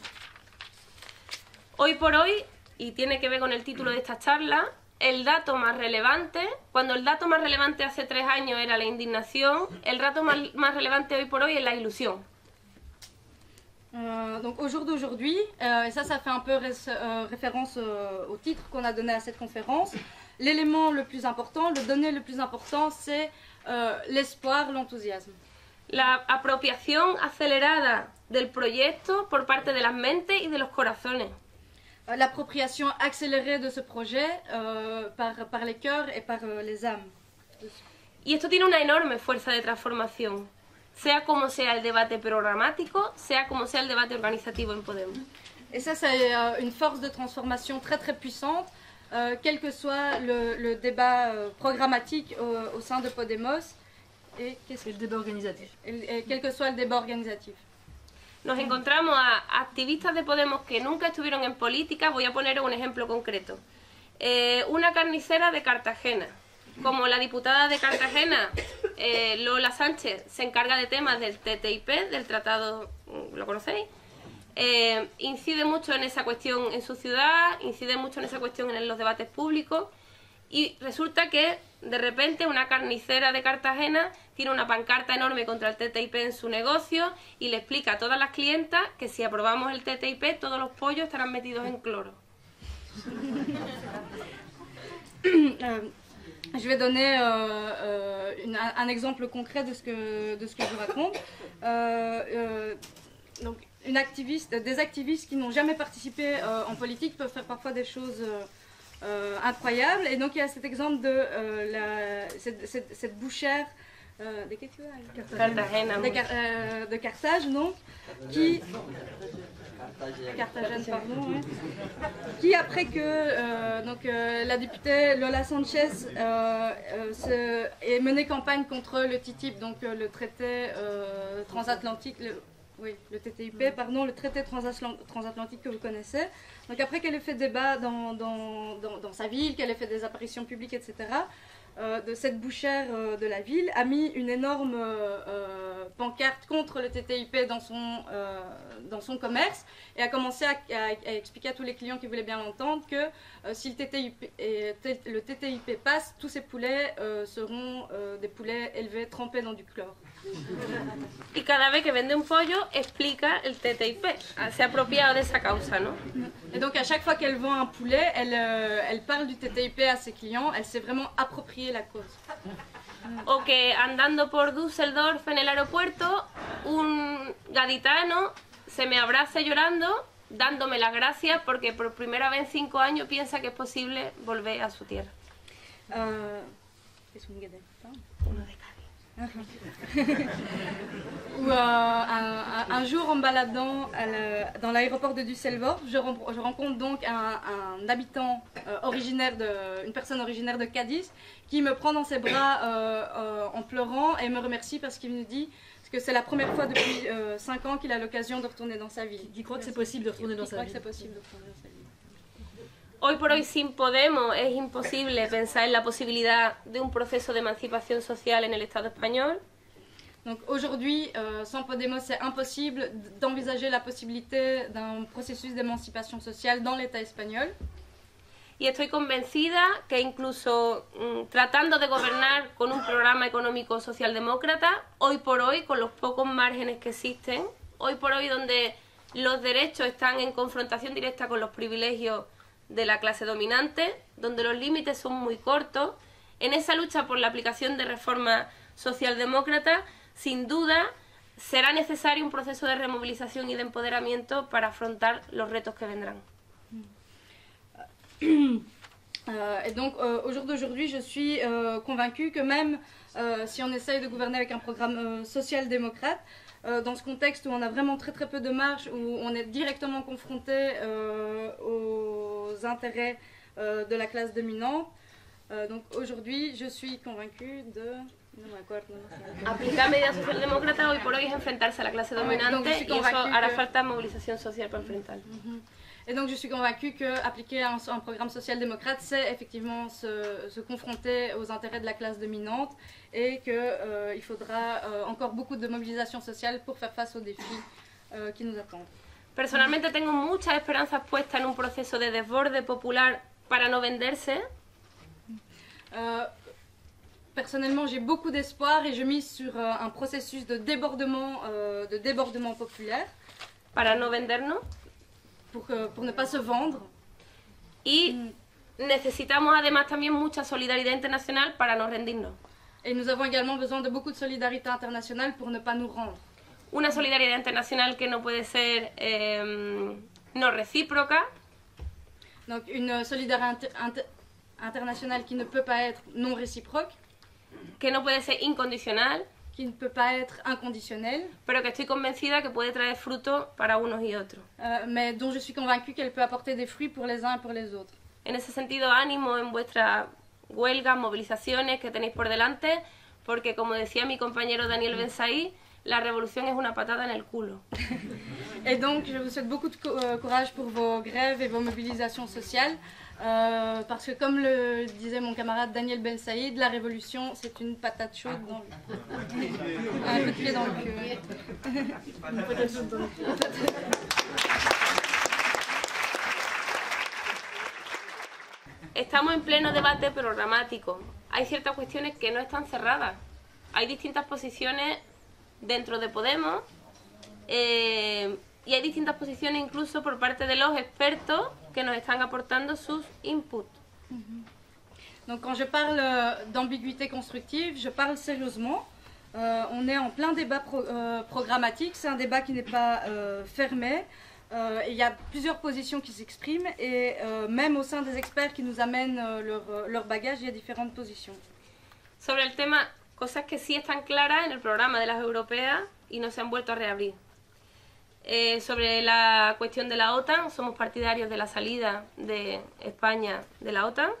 Hoy por hoy, y tiene que ver con el título de esta charla, el dato más relevante, cuando el dato más relevante hace 3 años era la indignación, el dato más relevante hoy por hoy es la ilusión. Donc au jour d'aujourd'hui, et ça fait un peu référence au titre qu'on a donné à cette conférence, l'élément le plus important, le donné le plus important, c'est l'espoir, l'enthousiasme. La apropiación acelerada del proyecto por parte de las mentes y de los corazones. L'appropriation accélérée de ce projet par les cœurs et par les âmes. Y esto tiene una enorme fuerza de transformación, sea como sea el debate programático, sea como sea el debate organizativo en Podemos. Et ça, c'est une force de transformation très très puissante, quel que soit le débat programmatique au sein de Podemos et le débat organisatif. Et quel que soit le débat organisatif. Nos encontramos a activistas de Podemos que nunca estuvieron en política. Voy a poner un ejemplo concreto. Una carnicera de Cartagena. Como la diputada de Cartagena, Lola Sánchez, se encarga de temas del TTIP, del tratado, ¿lo conocéis? Incide mucho en esa cuestión en su ciudad, incide mucho en esa cuestión en los debates públicos, y resulta que de repente una carnicera de Cartagena tiene una pancarta enorme contra el TTIP en su negocio y le explica a todas las clientas que si aprobamos el TTIP todos los pollos estarán metidos en cloro. Je vais donner un exemple concret de ce que je vous raconte. Donc, des activistes qui n'ont jamais participé en politique peuvent faire parfois des choses incroyables. Et donc il y a cet exemple de cette bouchère de Carthage, donc, qui après que la députée Lola Sanchez ait mené campagne contre le TTIP, donc le traité transatlantique, le TTIP, pardon, le traité transatlantique que vous connaissez. Donc après qu'elle ait fait débat dans sa ville, qu'elle ait fait des apparitions publiques, etc., de cette bouchère de la ville a mis une énorme pancarte contre le TTIP dans son commerce et a commencé à expliquer à tous les clients qui voulaient bien l'entendre que si le TTIP passe, tous ces poulets seront des poulets élevés trempés dans du chlore. Y cada vez que vende un pollo explica el TTIP, se ha apropiado de esa causa, ¿no? Et donc à chaque fois qu'elle vend un poulet, elle parle du TTIP à ses clients, elle s'est vraiment approprié la cause. O que andando por Düsseldorf en el aeropuerto, un gaditano se me abraza llorando, dándome las gracias porque por primera vez en 5 años piensa que es posible volver a su tierra. Es un gaditano. Uno de Cádiz. Ou un jour en me baladant dans l'aéroport de Düsseldorf, je rencontre donc un habitant une personne originaire de Cadiz qui me prend dans ses bras en pleurant et me remercie parce qu'il me dit que c'est la première fois depuis 5 ans qu'il a l'occasion de retourner dans sa ville. Qui croit que c'est possible de retourner dans sa ville. Hoy por hoy sin Podemos es imposible pensar en la posibilidad de un proceso de emancipación social en el Estado español. Donc aujourd'hui, sans Podemos, c'est impossible d'envisager la possibilité d'un processus d'émancipation sociale dans l'État espagnol. Y estoy convencida que incluso tratando de gobernar con un programa económico socialdemócrata, hoy por hoy, con los pocos márgenes que existen, hoy por hoy donde los derechos están en confrontación directa con los privilegios de la clase dominante, donde los límites son muy cortos, en esa lucha por la aplicación de reformas socialdemócratas, sin duda será necesario un proceso de removilización y de empoderamiento para afrontar los retos que vendrán. Et donc au jour d'aujourd'hui, je suis convaincue que même si on essaye de gouverner avec un programme social-démocrate, dans ce contexte où on a vraiment très peu de marge, où on est directement confronté aux intérêts de la classe dominante. Donc aujourd'hui, je suis convaincue de... No me acuerdo. Aplicar medidas socialdemócratas hoy por hoy es enfrentarse a la clase dominante y eso hará falta movilización social para enfrentarlo. Et donc je suis convaincue qu'appliquer un programme social-démocrate, c'est effectivement se confronter aux intérêts de la classe dominante et qu'il faudra encore beaucoup de mobilisation sociale pour faire face aux défis qui nous attendent. Personalmente tengo muchas esperanzas puestas en un proceso de desborde popular para no venderse. Personnellement, j'ai beaucoup d'espoir et je mise sur un processus de débordement populaire. Para no vendernos. Pour ne pas se vendre. Y necesitamos además también mucha solidaridad internacional para no rendirnos. Et nous avons également besoin de beaucoup de solidarité internationale pour ne pas nous rendre. Una solidaridad internacional que no puede ser no recíproca. Donc une solidarité internationale qui ne peut pas être non réciproque. Que no puede ser incondicional. Qui ne peut pas être inconditionnelle. Pero que estoy convencida que puede traer fruto para unos y otros. Mais dont je suis convaincue qu'elle peut apporter des fruits pour les uns et pour les autres. En ese sentido, ánimo en vuestras huelgas, movilizaciones que tenéis por delante, porque como decía mi compañero Daniel Bensaí, la revolución es una patada en el culo. Et donc, je vous souhaite beaucoup de courage pour vos grèves et vos mobilisations sociales, parce que comme le disait mon camarade Daniel Bensaïd, la révolution, c'est une patate chaude dans le... un coup de pied dans le cul. Une patate chaude dans le cul. Estamos en pleno debate programático. Hay ciertas cuestiones que no están cerradas. Hay distintas posiciones dentro de Podemos y hay distintas posiciones incluso por parte de los expertos que nos están aportando sus inputs. Donc quand je parle d'ambiguïté constructive, je parle sérieusement. On est en plein débat programmatique, c'est un débat qui n'est pas fermé. Il y a plusieurs positions qui s'expriment et même au sein des experts qui nous amènent leur bagage, il y a différentes positions. Sobre el tema, cosas que sí están claras en el programa de las europeas y no se han vuelto a reabrir. Sobre la cuestión de la OTAN, somos partidarios de la salida de España de la OTAN.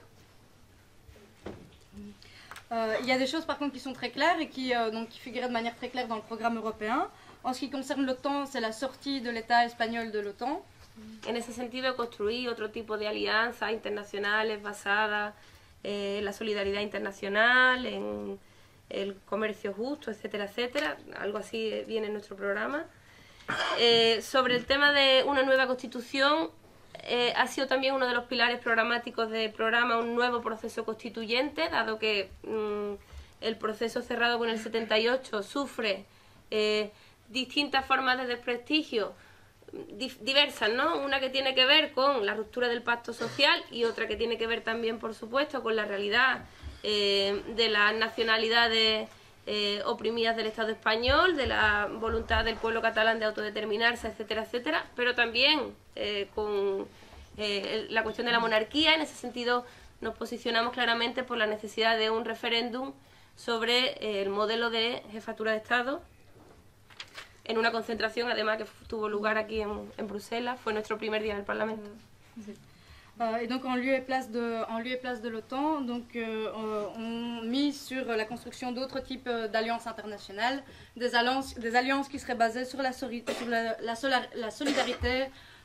Il y a des choses par contre qui sont très claires et qui figuraient de manière très claire dans le programme européen. En ce qui concerne l'OTAN, c'est la sortie de l'État espagnol de l'OTAN. En ese sentido, construir otro tipo de alianzas internacionales basadas en la solidaridad internacional, en el comercio justo, etcétera, etcétera. Algo así viene en nuestro programa. Sobre el tema de una nueva constitución, ha sido también uno de los pilares programáticos del programa un nuevo proceso constituyente, dado que el proceso cerrado con el 78 sufre distintas formas de desprestigio diversas, ¿no? Una que tiene que ver con la ruptura del pacto social y otra que tiene que ver también, por supuesto, con la realidad de las nacionalidades oprimidas del Estado español, de la voluntad del pueblo catalán de autodeterminarse, etcétera, etcétera, pero también con la cuestión de la monarquía. En ese sentido nos posicionamos claramente por la necesidad de un referéndum sobre el modelo de jefatura de Estado, en una concentración además que tuvo lugar aquí en Bruselas, fue nuestro primer día en el Parlamento. Et donc en lieu et place de l'OTAN, on mise sur la construction d'autres types d'alliances internationales, des alliances qui seraient basées sur la solidarité,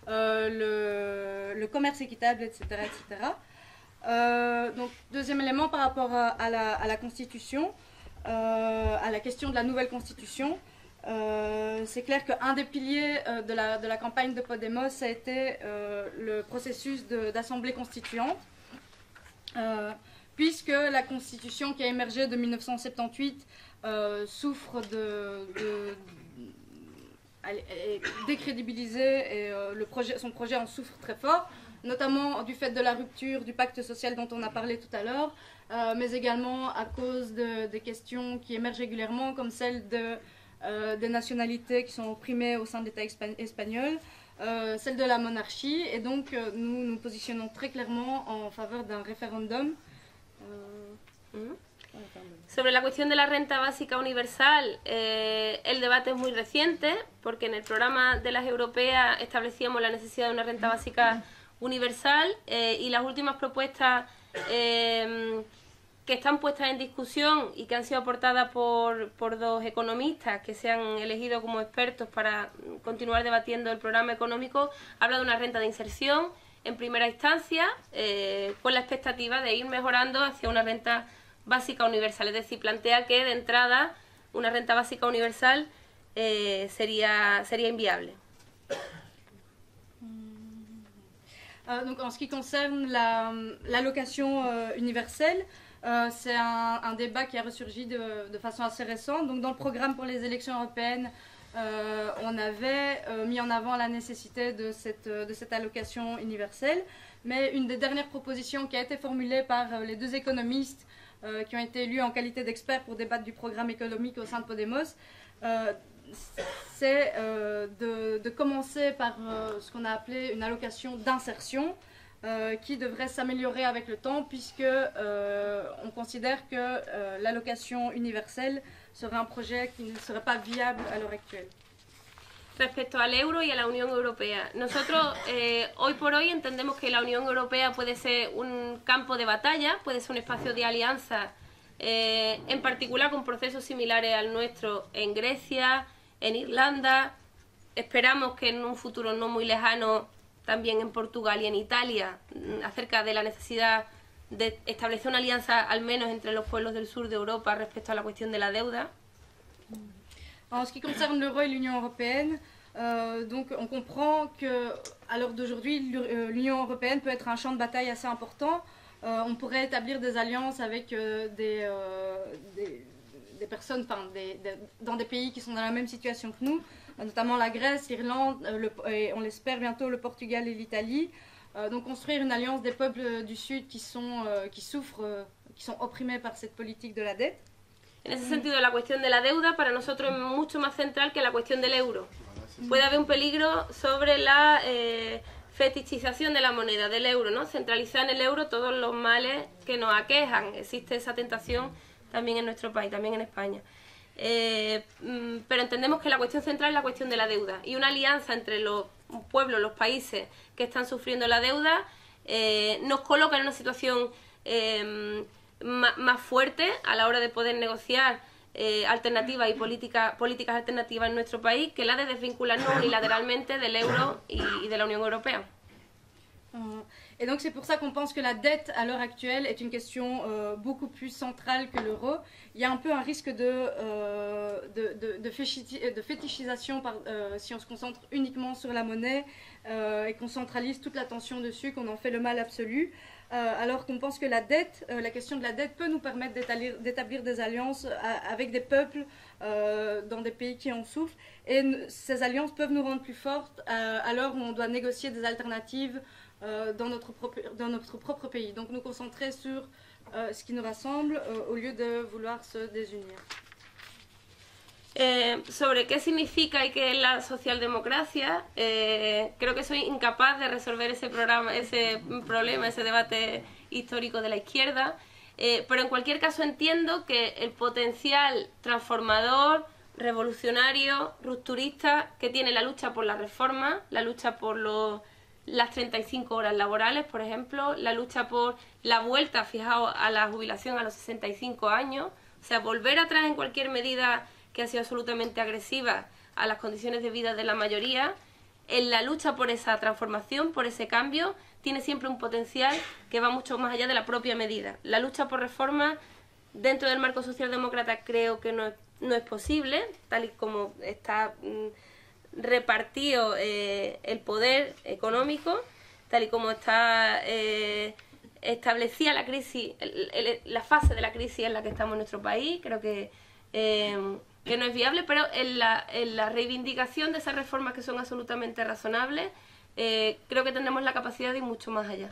le commerce équitable, etc. Donc deuxième élément par rapport à la Constitution, à la question de la nouvelle Constitution. C'est clair qu'un des piliers de la campagne de Podemos a été le processus d'assemblée constituante, puisque la constitution qui a émergé de 1978 souffre elle est décrédibilisée et son projet en souffre très fort, notamment du fait de la rupture du pacte social dont on a parlé tout à l'heure, mais également à cause des questions qui émergent régulièrement, comme celle des nationalités qui sont opprimées au sein de l'État espagnol, celle de la monarchie, et donc nous nous positionnons très clairement en faveur d'un référendum. Sobre la cuestión de la renta básica universal, el debate es muy reciente, porque en el programa de las europeas establecíamos la necesidad de una renta básica universal y las últimas propuestas que están puestas en discusión y que han sido aportadas por dos economistas que se han elegido como expertos para continuar debatiendo el programa económico, habla de una renta de inserción en primera instancia, con la expectativa de ir mejorando hacia una renta básica universal. Es decir, plantea que de entrada una renta básica universal sería inviable. Donc en ce qui concerne l'allocation universelle, c'est un débat qui a ressurgi de façon assez récente. Donc dans le programme pour les élections européennes, on avait mis en avant la nécessité de cette allocation universelle, mais une des dernières propositions qui a été formulée par les deux économistes qui ont été élus en qualité d'experts pour débattre du programme économique au sein de Podemos, c'est de commencer par ce qu'on a appelé une allocation d'insertion qui devrait s'améliorer avec le temps, puisque on considère que l'allocation universelle serait un projet qui ne serait pas viable à l'heure actuelle. Respecto al euro y a la Unión Europea, nosotros hoy por hoy entendemos que la Unión Europea puede ser un campo de batalla, puede ser un espacio de alianza, en particular con procesos similares al nuestro en Grecia, en Irlanda. Esperamos que en un futuro no muy lejano también en Portugal y en Italia, acerca de la necesidad de establecer una alianza al menos entre los pueblos del sur de Europa respecto a la cuestión de la deuda. En ce qui concerne l'euro et l'Union européenne, donc on comprend qu'à l'heure d'aujourd'hui, l'Union européenne peut être un champ de bataille assez important. On pourrait établir des alliances avec des personnes, dans des pays qui sont dans la même situation que nous, notamment la Grèce, l'Irlande, et on l'espère bientôt le Portugal et l'Italie. Donc construire une alliance des peuples du Sud qui souffrent, qui sont opprimés par cette politique de la dette. En ese sentido, la cuestión de la deuda para nosotros es mucho más central que la cuestión del euro. Puede haber un peligro sobre la fetichización de la moneda, del euro, ¿no? Centralizar en el euro todos los males que nos aquejan. Existe esa tentación también en nuestro país, también en España. Pero entendemos que la cuestión central es la cuestión de la deuda. Y una alianza entre los pueblos, los países que están sufriendo la deuda, nos coloca en una situación más fuerte a la hora de poder negociar alternativas y políticas alternativas en nuestro país, que la de desvincularnos unilateralmente del euro y de la Unión Europea. Et donc c'est pour ça qu'on pense que la dette à l'heure actuelle est une question beaucoup plus centrale que l'euro. Il y a un peu un risque de fétichisation si on se concentre uniquement sur la monnaie et qu'on centralise toute l'attention dessus, qu'on en fait le mal absolu. Alors qu'on pense que la dette, la question de la dette peut nous permettre d'établir des alliances avec des peuples dans des pays qui en souffrent. Et ces alliances peuvent nous rendre plus fortes à l'heure où on doit négocier des alternatives dans notre propre pays. Donc nous concentrer sur ce qui nous rassemble au lieu de vouloir se désunir. Sobre qué significa y qué es la socialdemocracia, creo que soy incapaz de resolver ese problema, ese debate histórico de la izquierda, pero en cualquier caso entiendo que el potencial transformador, revolucionario, rupturista que tiene la lucha por la reforma, la lucha por las 35 horas laborales, por ejemplo, la lucha por la vuelta, fijaos, a la jubilación a los 65 años, o sea, volver atrás en cualquier medida que ha sido absolutamente agresiva a las condiciones de vida de la mayoría, en la lucha por esa transformación, por ese cambio, tiene siempre un potencial que va mucho más allá de la propia medida. La lucha por reforma dentro del marco socialdemócrata creo que no es posible, tal y como está repartido el poder económico, tal y como está establecida la crisis, la fase de la crisis en la que estamos en nuestro país. Creo que no es viable, pero en la reivindicación de esas reformas que son absolutamente razonables, creo que tendremos la capacidad de ir mucho más allá.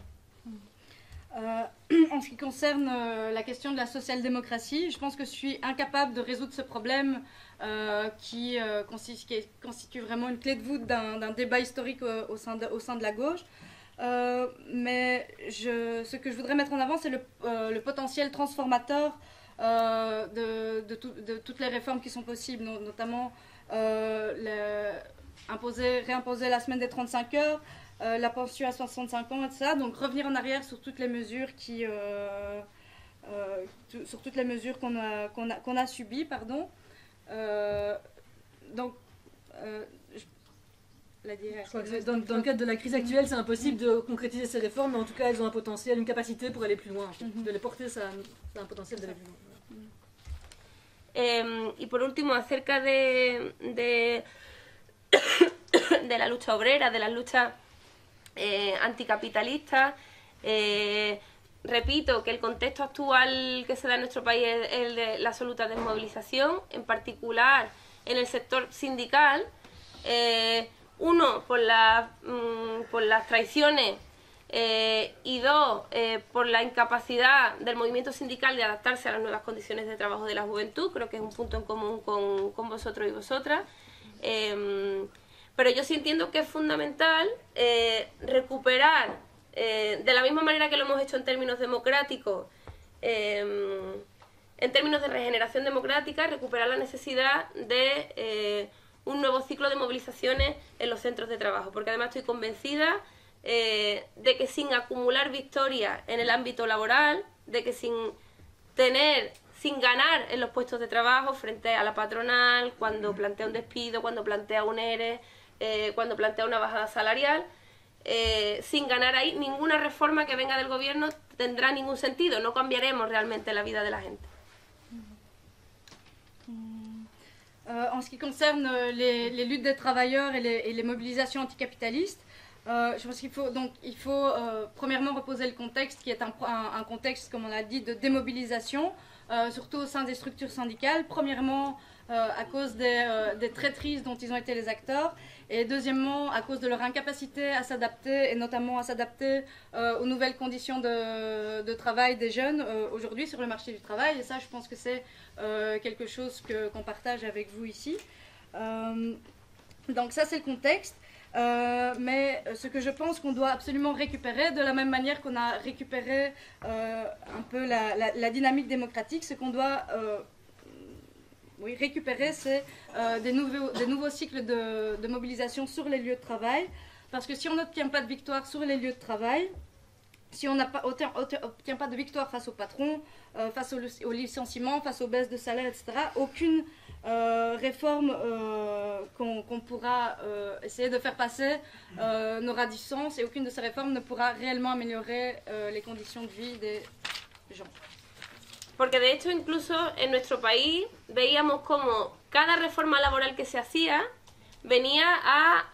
En ce qui concerne la question de la social-démocratie, je pense que je suis incapable de résoudre ce problème qui constitue vraiment une clé de voûte d'un débat historique au sein de la gauche. Mais ce que je voudrais mettre en avant, c'est le potentiel transformateur de toutes les réformes qui sont possibles, notamment réimposer la semaine des 35 heures, la pension à 65 ans, etc. Donc revenir en arrière sur toutes les mesures qui sur toutes les mesures qu'on a subies. Pardon. Donc, je crois que dans le cadre de la crise actuelle, c'est impossible de concrétiser ces réformes, mais en tout cas, elles ont un potentiel, une capacité pour aller plus loin. De les porter, ça a un potentiel d'aller plus loin. Y por último, acerca de la lucha obrera, de las luchas anticapitalistas, repito que el contexto actual que se da en nuestro país es el de la absoluta desmovilización, en particular en el sector sindical, uno, por las traiciones, y dos, por la incapacidad del movimiento sindical de adaptarse a las nuevas condiciones de trabajo de la juventud. Creo que es un punto en común con vosotros y vosotras. Pero yo sí entiendo que es fundamental recuperar, de la misma manera que lo hemos hecho en términos democráticos, en términos de regeneración democrática, recuperar la necesidad de un nuevo ciclo de movilizaciones en los centros de trabajo, porque además estoy convencida de que sin acumular victorias en el ámbito laboral, de que sin ganar en los puestos de trabajo frente a la patronal, cuando plantea un despido, cuando plantea un ERE, cuando plantea una bajada salarial, sin ganar ahí, ninguna reforma que venga del gobierno tendrá ningún sentido, no cambiaremos realmente la vida de la gente. En ce qui concerne les luttes des travailleurs et les mobilisations anticapitalistes, je pense qu'il faut premièrement reposer le contexte qui est un contexte, comme on l'a dit, de démobilisation, surtout au sein des structures syndicales. Premièrement, à cause des traîtrises dont ils ont été les acteurs, et deuxièmement, à cause de leur incapacité à s'adapter, et notamment à s'adapter aux nouvelles conditions de travail des jeunes aujourd'hui sur le marché du travail. Et ça, je pense que c'est quelque chose qu'on partage avec vous ici. Donc ça, c'est le contexte. Mais ce que je pense qu'on doit absolument récupérer, de la même manière qu'on a récupéré un peu la dynamique démocratique, ce qu'on doit récupérer, c'est des nouveaux cycles de mobilisation sur les lieux de travail. Parce que si on n'obtient pas de victoire sur les lieux de travail, si on n'obtient pas de victoire face au patron, face au licenciement, face aux baisses de salaire, etc., aucune réforme qu'on pourra essayer de faire passer n'aura du sens, et aucune de ces réformes ne pourra réellement améliorer les conditions de vie des gens. Porque de hecho incluso en nuestro país veíamos como cada reforma laboral que se hacía venía a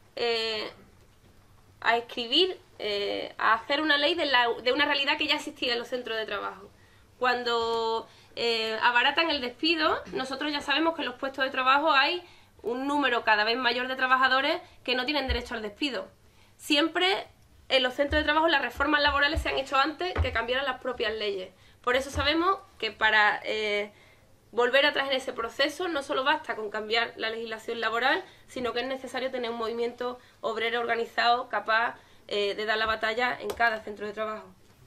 escribir, a hacer una ley de una realidad que ya existía en los centros de trabajo. Cuando abaratan el despido, nosotros ya sabemos que en los puestos de trabajo hay un número cada vez mayor de trabajadores que no tienen derecho al despido. Siempre en los centros de trabajo las reformas laborales se han hecho antes que cambiaran las propias leyes. Por eso sabemos que para volver atrás en ese proceso no solo basta con cambiar la legislación laboral, sino que es necesario tener un movimiento obrero organizado capaz de dar la batalla en cada centro de trabajo.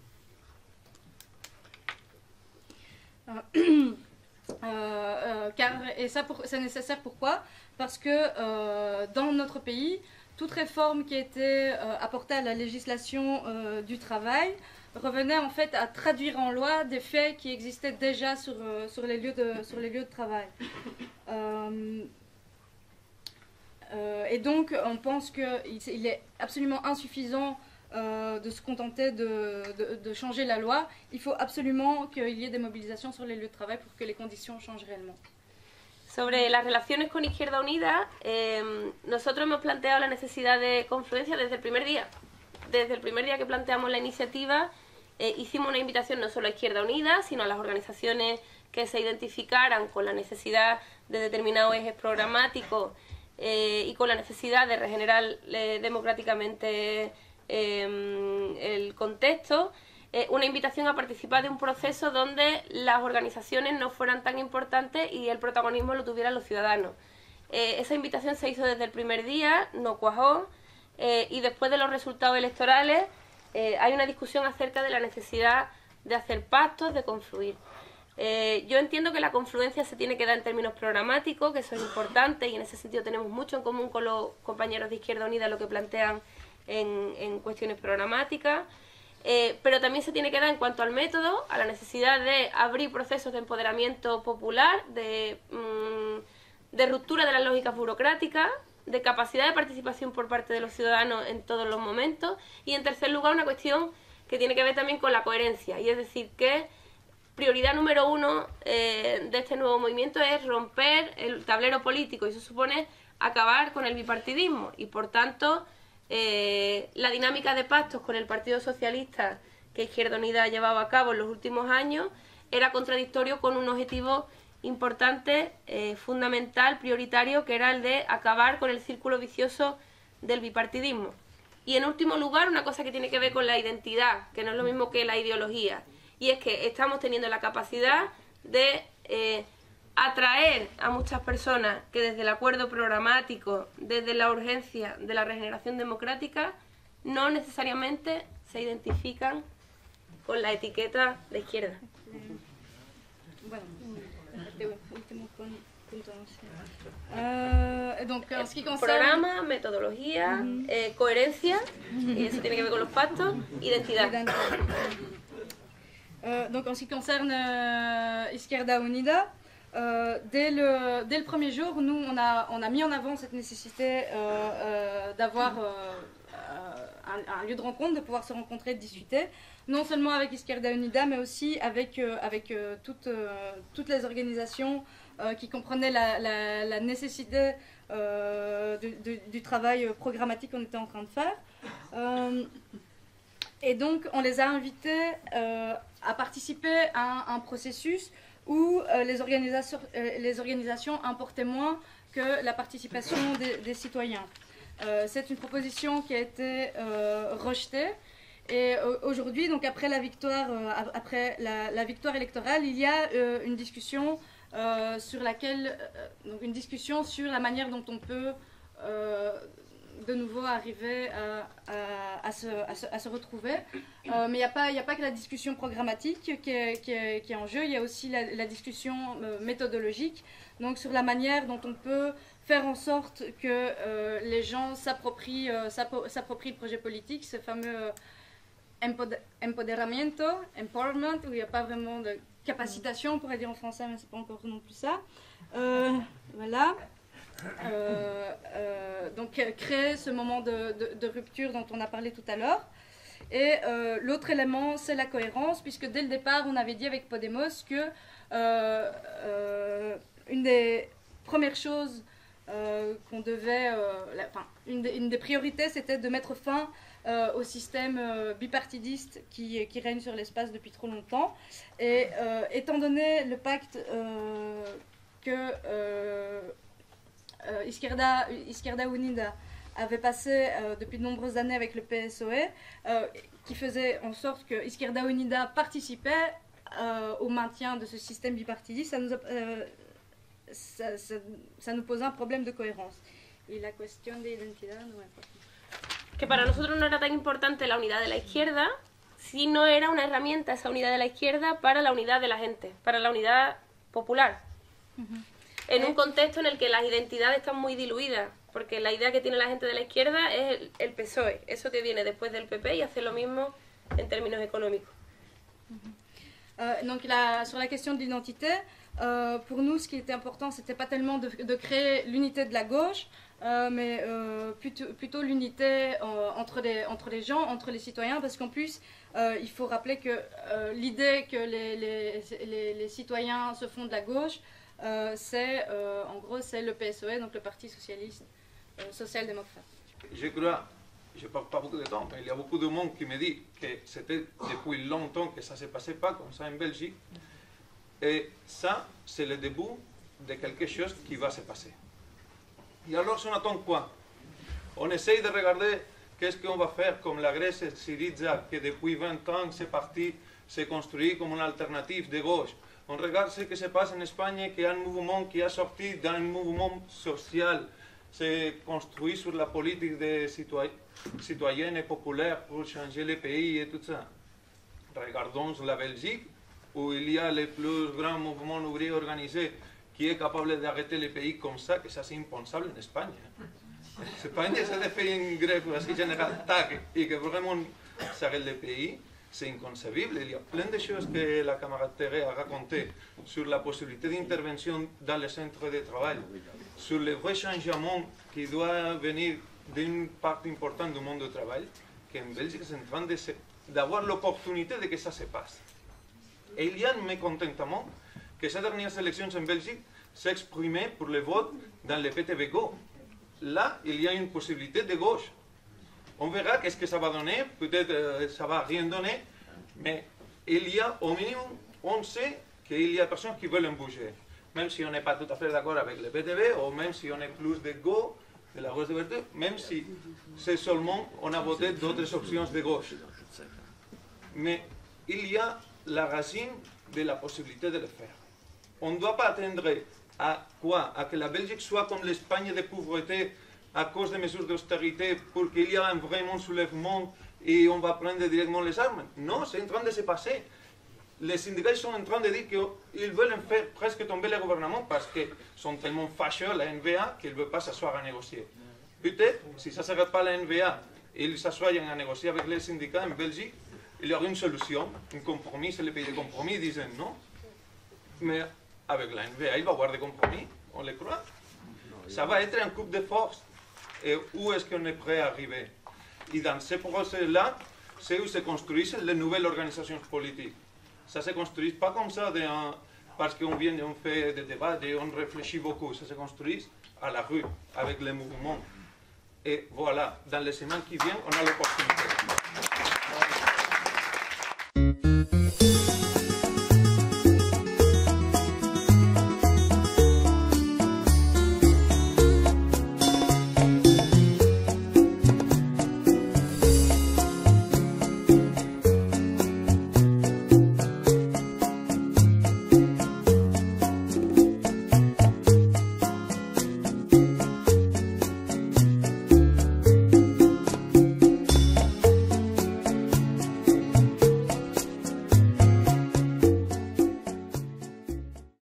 Et ça, c'est nécessaire pourquoi? Parce que dans notre pays, toute réforme qui a été apportée à la législation du travail revenait en fait à traduire en loi des faits qui existaient déjà sur les lieux de travail. Et donc on pense qu'il est absolument insuffisant de se contenter de changer la loi. Il faut absolument qu'il y ait des mobilisations sur les lieux de travail pour que les conditions changent réellement. Sobre las relaciones con Izquierda Unida, nosotros hemos planteado la necesidad de confluencia desde el primer día. Desde el primer día que planteamos la iniciativa, hicimos una invitación no solo a Izquierda Unida, sino a las organizaciones que se identificaran con la necesidad de determinados ejes programáticos y con la necesidad de regenerar democráticamente el contexto, una invitación a participar de un proceso donde las organizaciones no fueran tan importantes y el protagonismo lo tuvieran los ciudadanos. Esa invitación se hizo desde el primer día, no cuajó, y después de los resultados electorales hay una discusión acerca de la necesidad de hacer pactos, de confluir. Yo entiendo que la confluencia se tiene que dar en términos programáticos, que eso es importante, y en ese sentido tenemos mucho en común con los compañeros de Izquierda Unida lo que plantean en cuestiones programáticas. pero también se tiene que dar en cuanto al método, a la necesidad de abrir procesos de empoderamiento popular, de ruptura de las lógicas burocráticas, de capacidad de participación por parte de los ciudadanos en todos los momentos, y en tercer lugar una cuestión que tiene que ver también con la coherencia, y es decir que prioridad número 1 de este nuevo movimiento es romper el tablero político, y eso supone acabar con el bipartidismo, y por tanto la dinámica de pactos con el Partido Socialista que Izquierda Unida ha llevado a cabo en los últimos años era contradictorio con un objetivo importante, fundamental, prioritario, que era el de acabar con el círculo vicioso del bipartidismo. Y en último lugar, una cosa que tiene que ver con la identidad, que no es lo mismo que la ideología, y es que estamos teniendo la capacidad de atraer a muchas personas que desde el acuerdo programático, desde la urgencia de la regeneración democrática, no necesariamente se identifican con la etiqueta de izquierda. Bueno, último punto. Donc, en ce qui concerne... Programa, metodología, coherencia, y eso tiene que ver con los pactos, identidad. Donc en ce qui concerne Izquierda Unida, dès le premier jour, nous on a mis en avant cette nécessité d'avoir un lieu de rencontre, de pouvoir se rencontrer, de discuter, non seulement avec Izquierda Unida, mais aussi avec toutes les organisations qui comprenaient la nécessité du travail programmatique qu'on était en train de faire. Et donc, on les a invités à participer à un processus où les organisations importaient moins que la participation des citoyens. C'est une proposition qui a été rejetée. Et aujourd'hui, donc après la victoire électorale, il y a une discussion sur la manière dont on peut de nouveau arriver à se retrouver. Mais il n'y a pas que la discussion programmatique qui est en jeu, il y a aussi la discussion méthodologique, donc sur la manière dont on peut faire en sorte que les gens s'approprient le projet politique, ce fameux empoderamiento, empowerment, où il n'y a pas vraiment de capacitation, on pourrait dire en français, mais c'est pas encore non plus ça. Voilà. Donc créer ce moment de rupture dont on a parlé tout à l'heure. Et l'autre élément, c'est la cohérence, puisque dès le départ, on avait dit avec Podemos que une des premières choses qu'on devait... une des priorités, c'était de mettre fin au système bipartidiste qui règne sur l'espace depuis trop longtemps. Et étant donné le pacte que Izquierda Unida avait passé depuis de nombreuses années avec le PSOE, qui faisait en sorte que Izquierda Unida participait au maintien de ce système bipartidiste, ça nous posait un problème de cohérence. Y la cuestión de identidad no es que para nosotros no era tan importante la unidad de la izquierda, si no era una herramienta esa unidad de la izquierda para la unidad de la gente, para la unidad popular. En un contexto en el que las identidades están muy diluidas, porque la idea que tiene la gente de la izquierda es el PSOE, eso que viene después del PP y hace lo mismo en términos económicos. Donc sur la question de l'identité, pour nous ce qui était important c'était pas tellement de créer l'unité de la gauche, mais plutôt l'unité entre les gens, entre les citoyens, parce qu'en plus il faut rappeler que l'idée que les citoyens se font de la gauche, c'est en gros c'est le PSOE, donc le Parti socialiste social-démocrate. Je crois, je ne parle pas beaucoup de temps, mais il y a beaucoup de monde qui me dit que c'était depuis longtemps que ça ne se passait pas comme ça en Belgique. Et ça, c'est le début de quelque chose qui va se passer. Et alors, on attend quoi? On essaye de regarder qu'est-ce qu'on va faire comme la Grèce et Syriza, qui depuis 20 ans, c'est parti, s'est construit comme une alternative de gauche. On regarde ce qui se passe en Espagne, qui est un mouvement qui a sorti d'un mouvement social, s'est construit sur la politique des citoyenne et populaire pour changer le pays et tout ça. Regardons la Belgique, où il y a le plus grand mouvement ouvrier organisé qui est capable d'arrêter le pays comme ça, que ça c'est impensable en Espagne. Espagne, ça fait une grève assez générale, tac, et que vraiment s'arrête le pays. c'est inconcebible. Il y a plein de choses que la camarade Thérèse a racontées sur la possibilité d'intervention dans les centres de travail, sur le vrai changement qui doit venir d'une part importante du monde du travail, qu'en Belgique, c'est en train d'avoir l'opportunité de que ça se passe. Et il y a un mécontentement que ces dernières élections en Belgique s'exprimaient pour le vote dans le PTB-Go. Là, il y a une possibilité de gauche. On verra qu'est-ce que ça va donner, peut-être ça va rien donner, mais il y a au minimum, on sait qu'il y a personnes qui veulent bouger. Même si on n'est pas tout à fait d'accord avec le PTB, ou même si on est plus de Go, de la gauche de Vertu, même si c'est seulement on a voté d'autres options de gauche. Mais il y a la racine de la possibilité de le faire. On ne doit pas attendre à quoi? À que la Belgique soit comme l'Espagne de pauvreté à cause des mesures d'austérité pour qu'il y ait un vraiment soulèvement et on va prendre directement les armes. Non, c'est en train de se passer. Les syndicats sont en train de dire qu'ils veulent faire presque tomber le gouvernement parce qu'ils sont tellement fâcheux, la NBA, qu'ils ne veulent pas s'asseoir à négocier. Peut-être, si ça ne serait pas la NBA et ils s'assoient à négocier avec les syndicats en Belgique, il y aurait une solution, un compromis, c'est le pays de compromis, disent non. Mais avec la NBA, il va y avoir des compromis, on le croit. Ça va être un coup de force. Et où est-ce qu'on est prêt à arriver? Et dans ce procès-là, c'est où se construisent les nouvelles organisations politiques. Ça ne se construit pas comme ça parce qu'on vient, on fait des débats et on réfléchit beaucoup. Ça se construit à la rue, avec les mouvements. Et voilà, dans les semaines qui viennent, on a l'opportunité.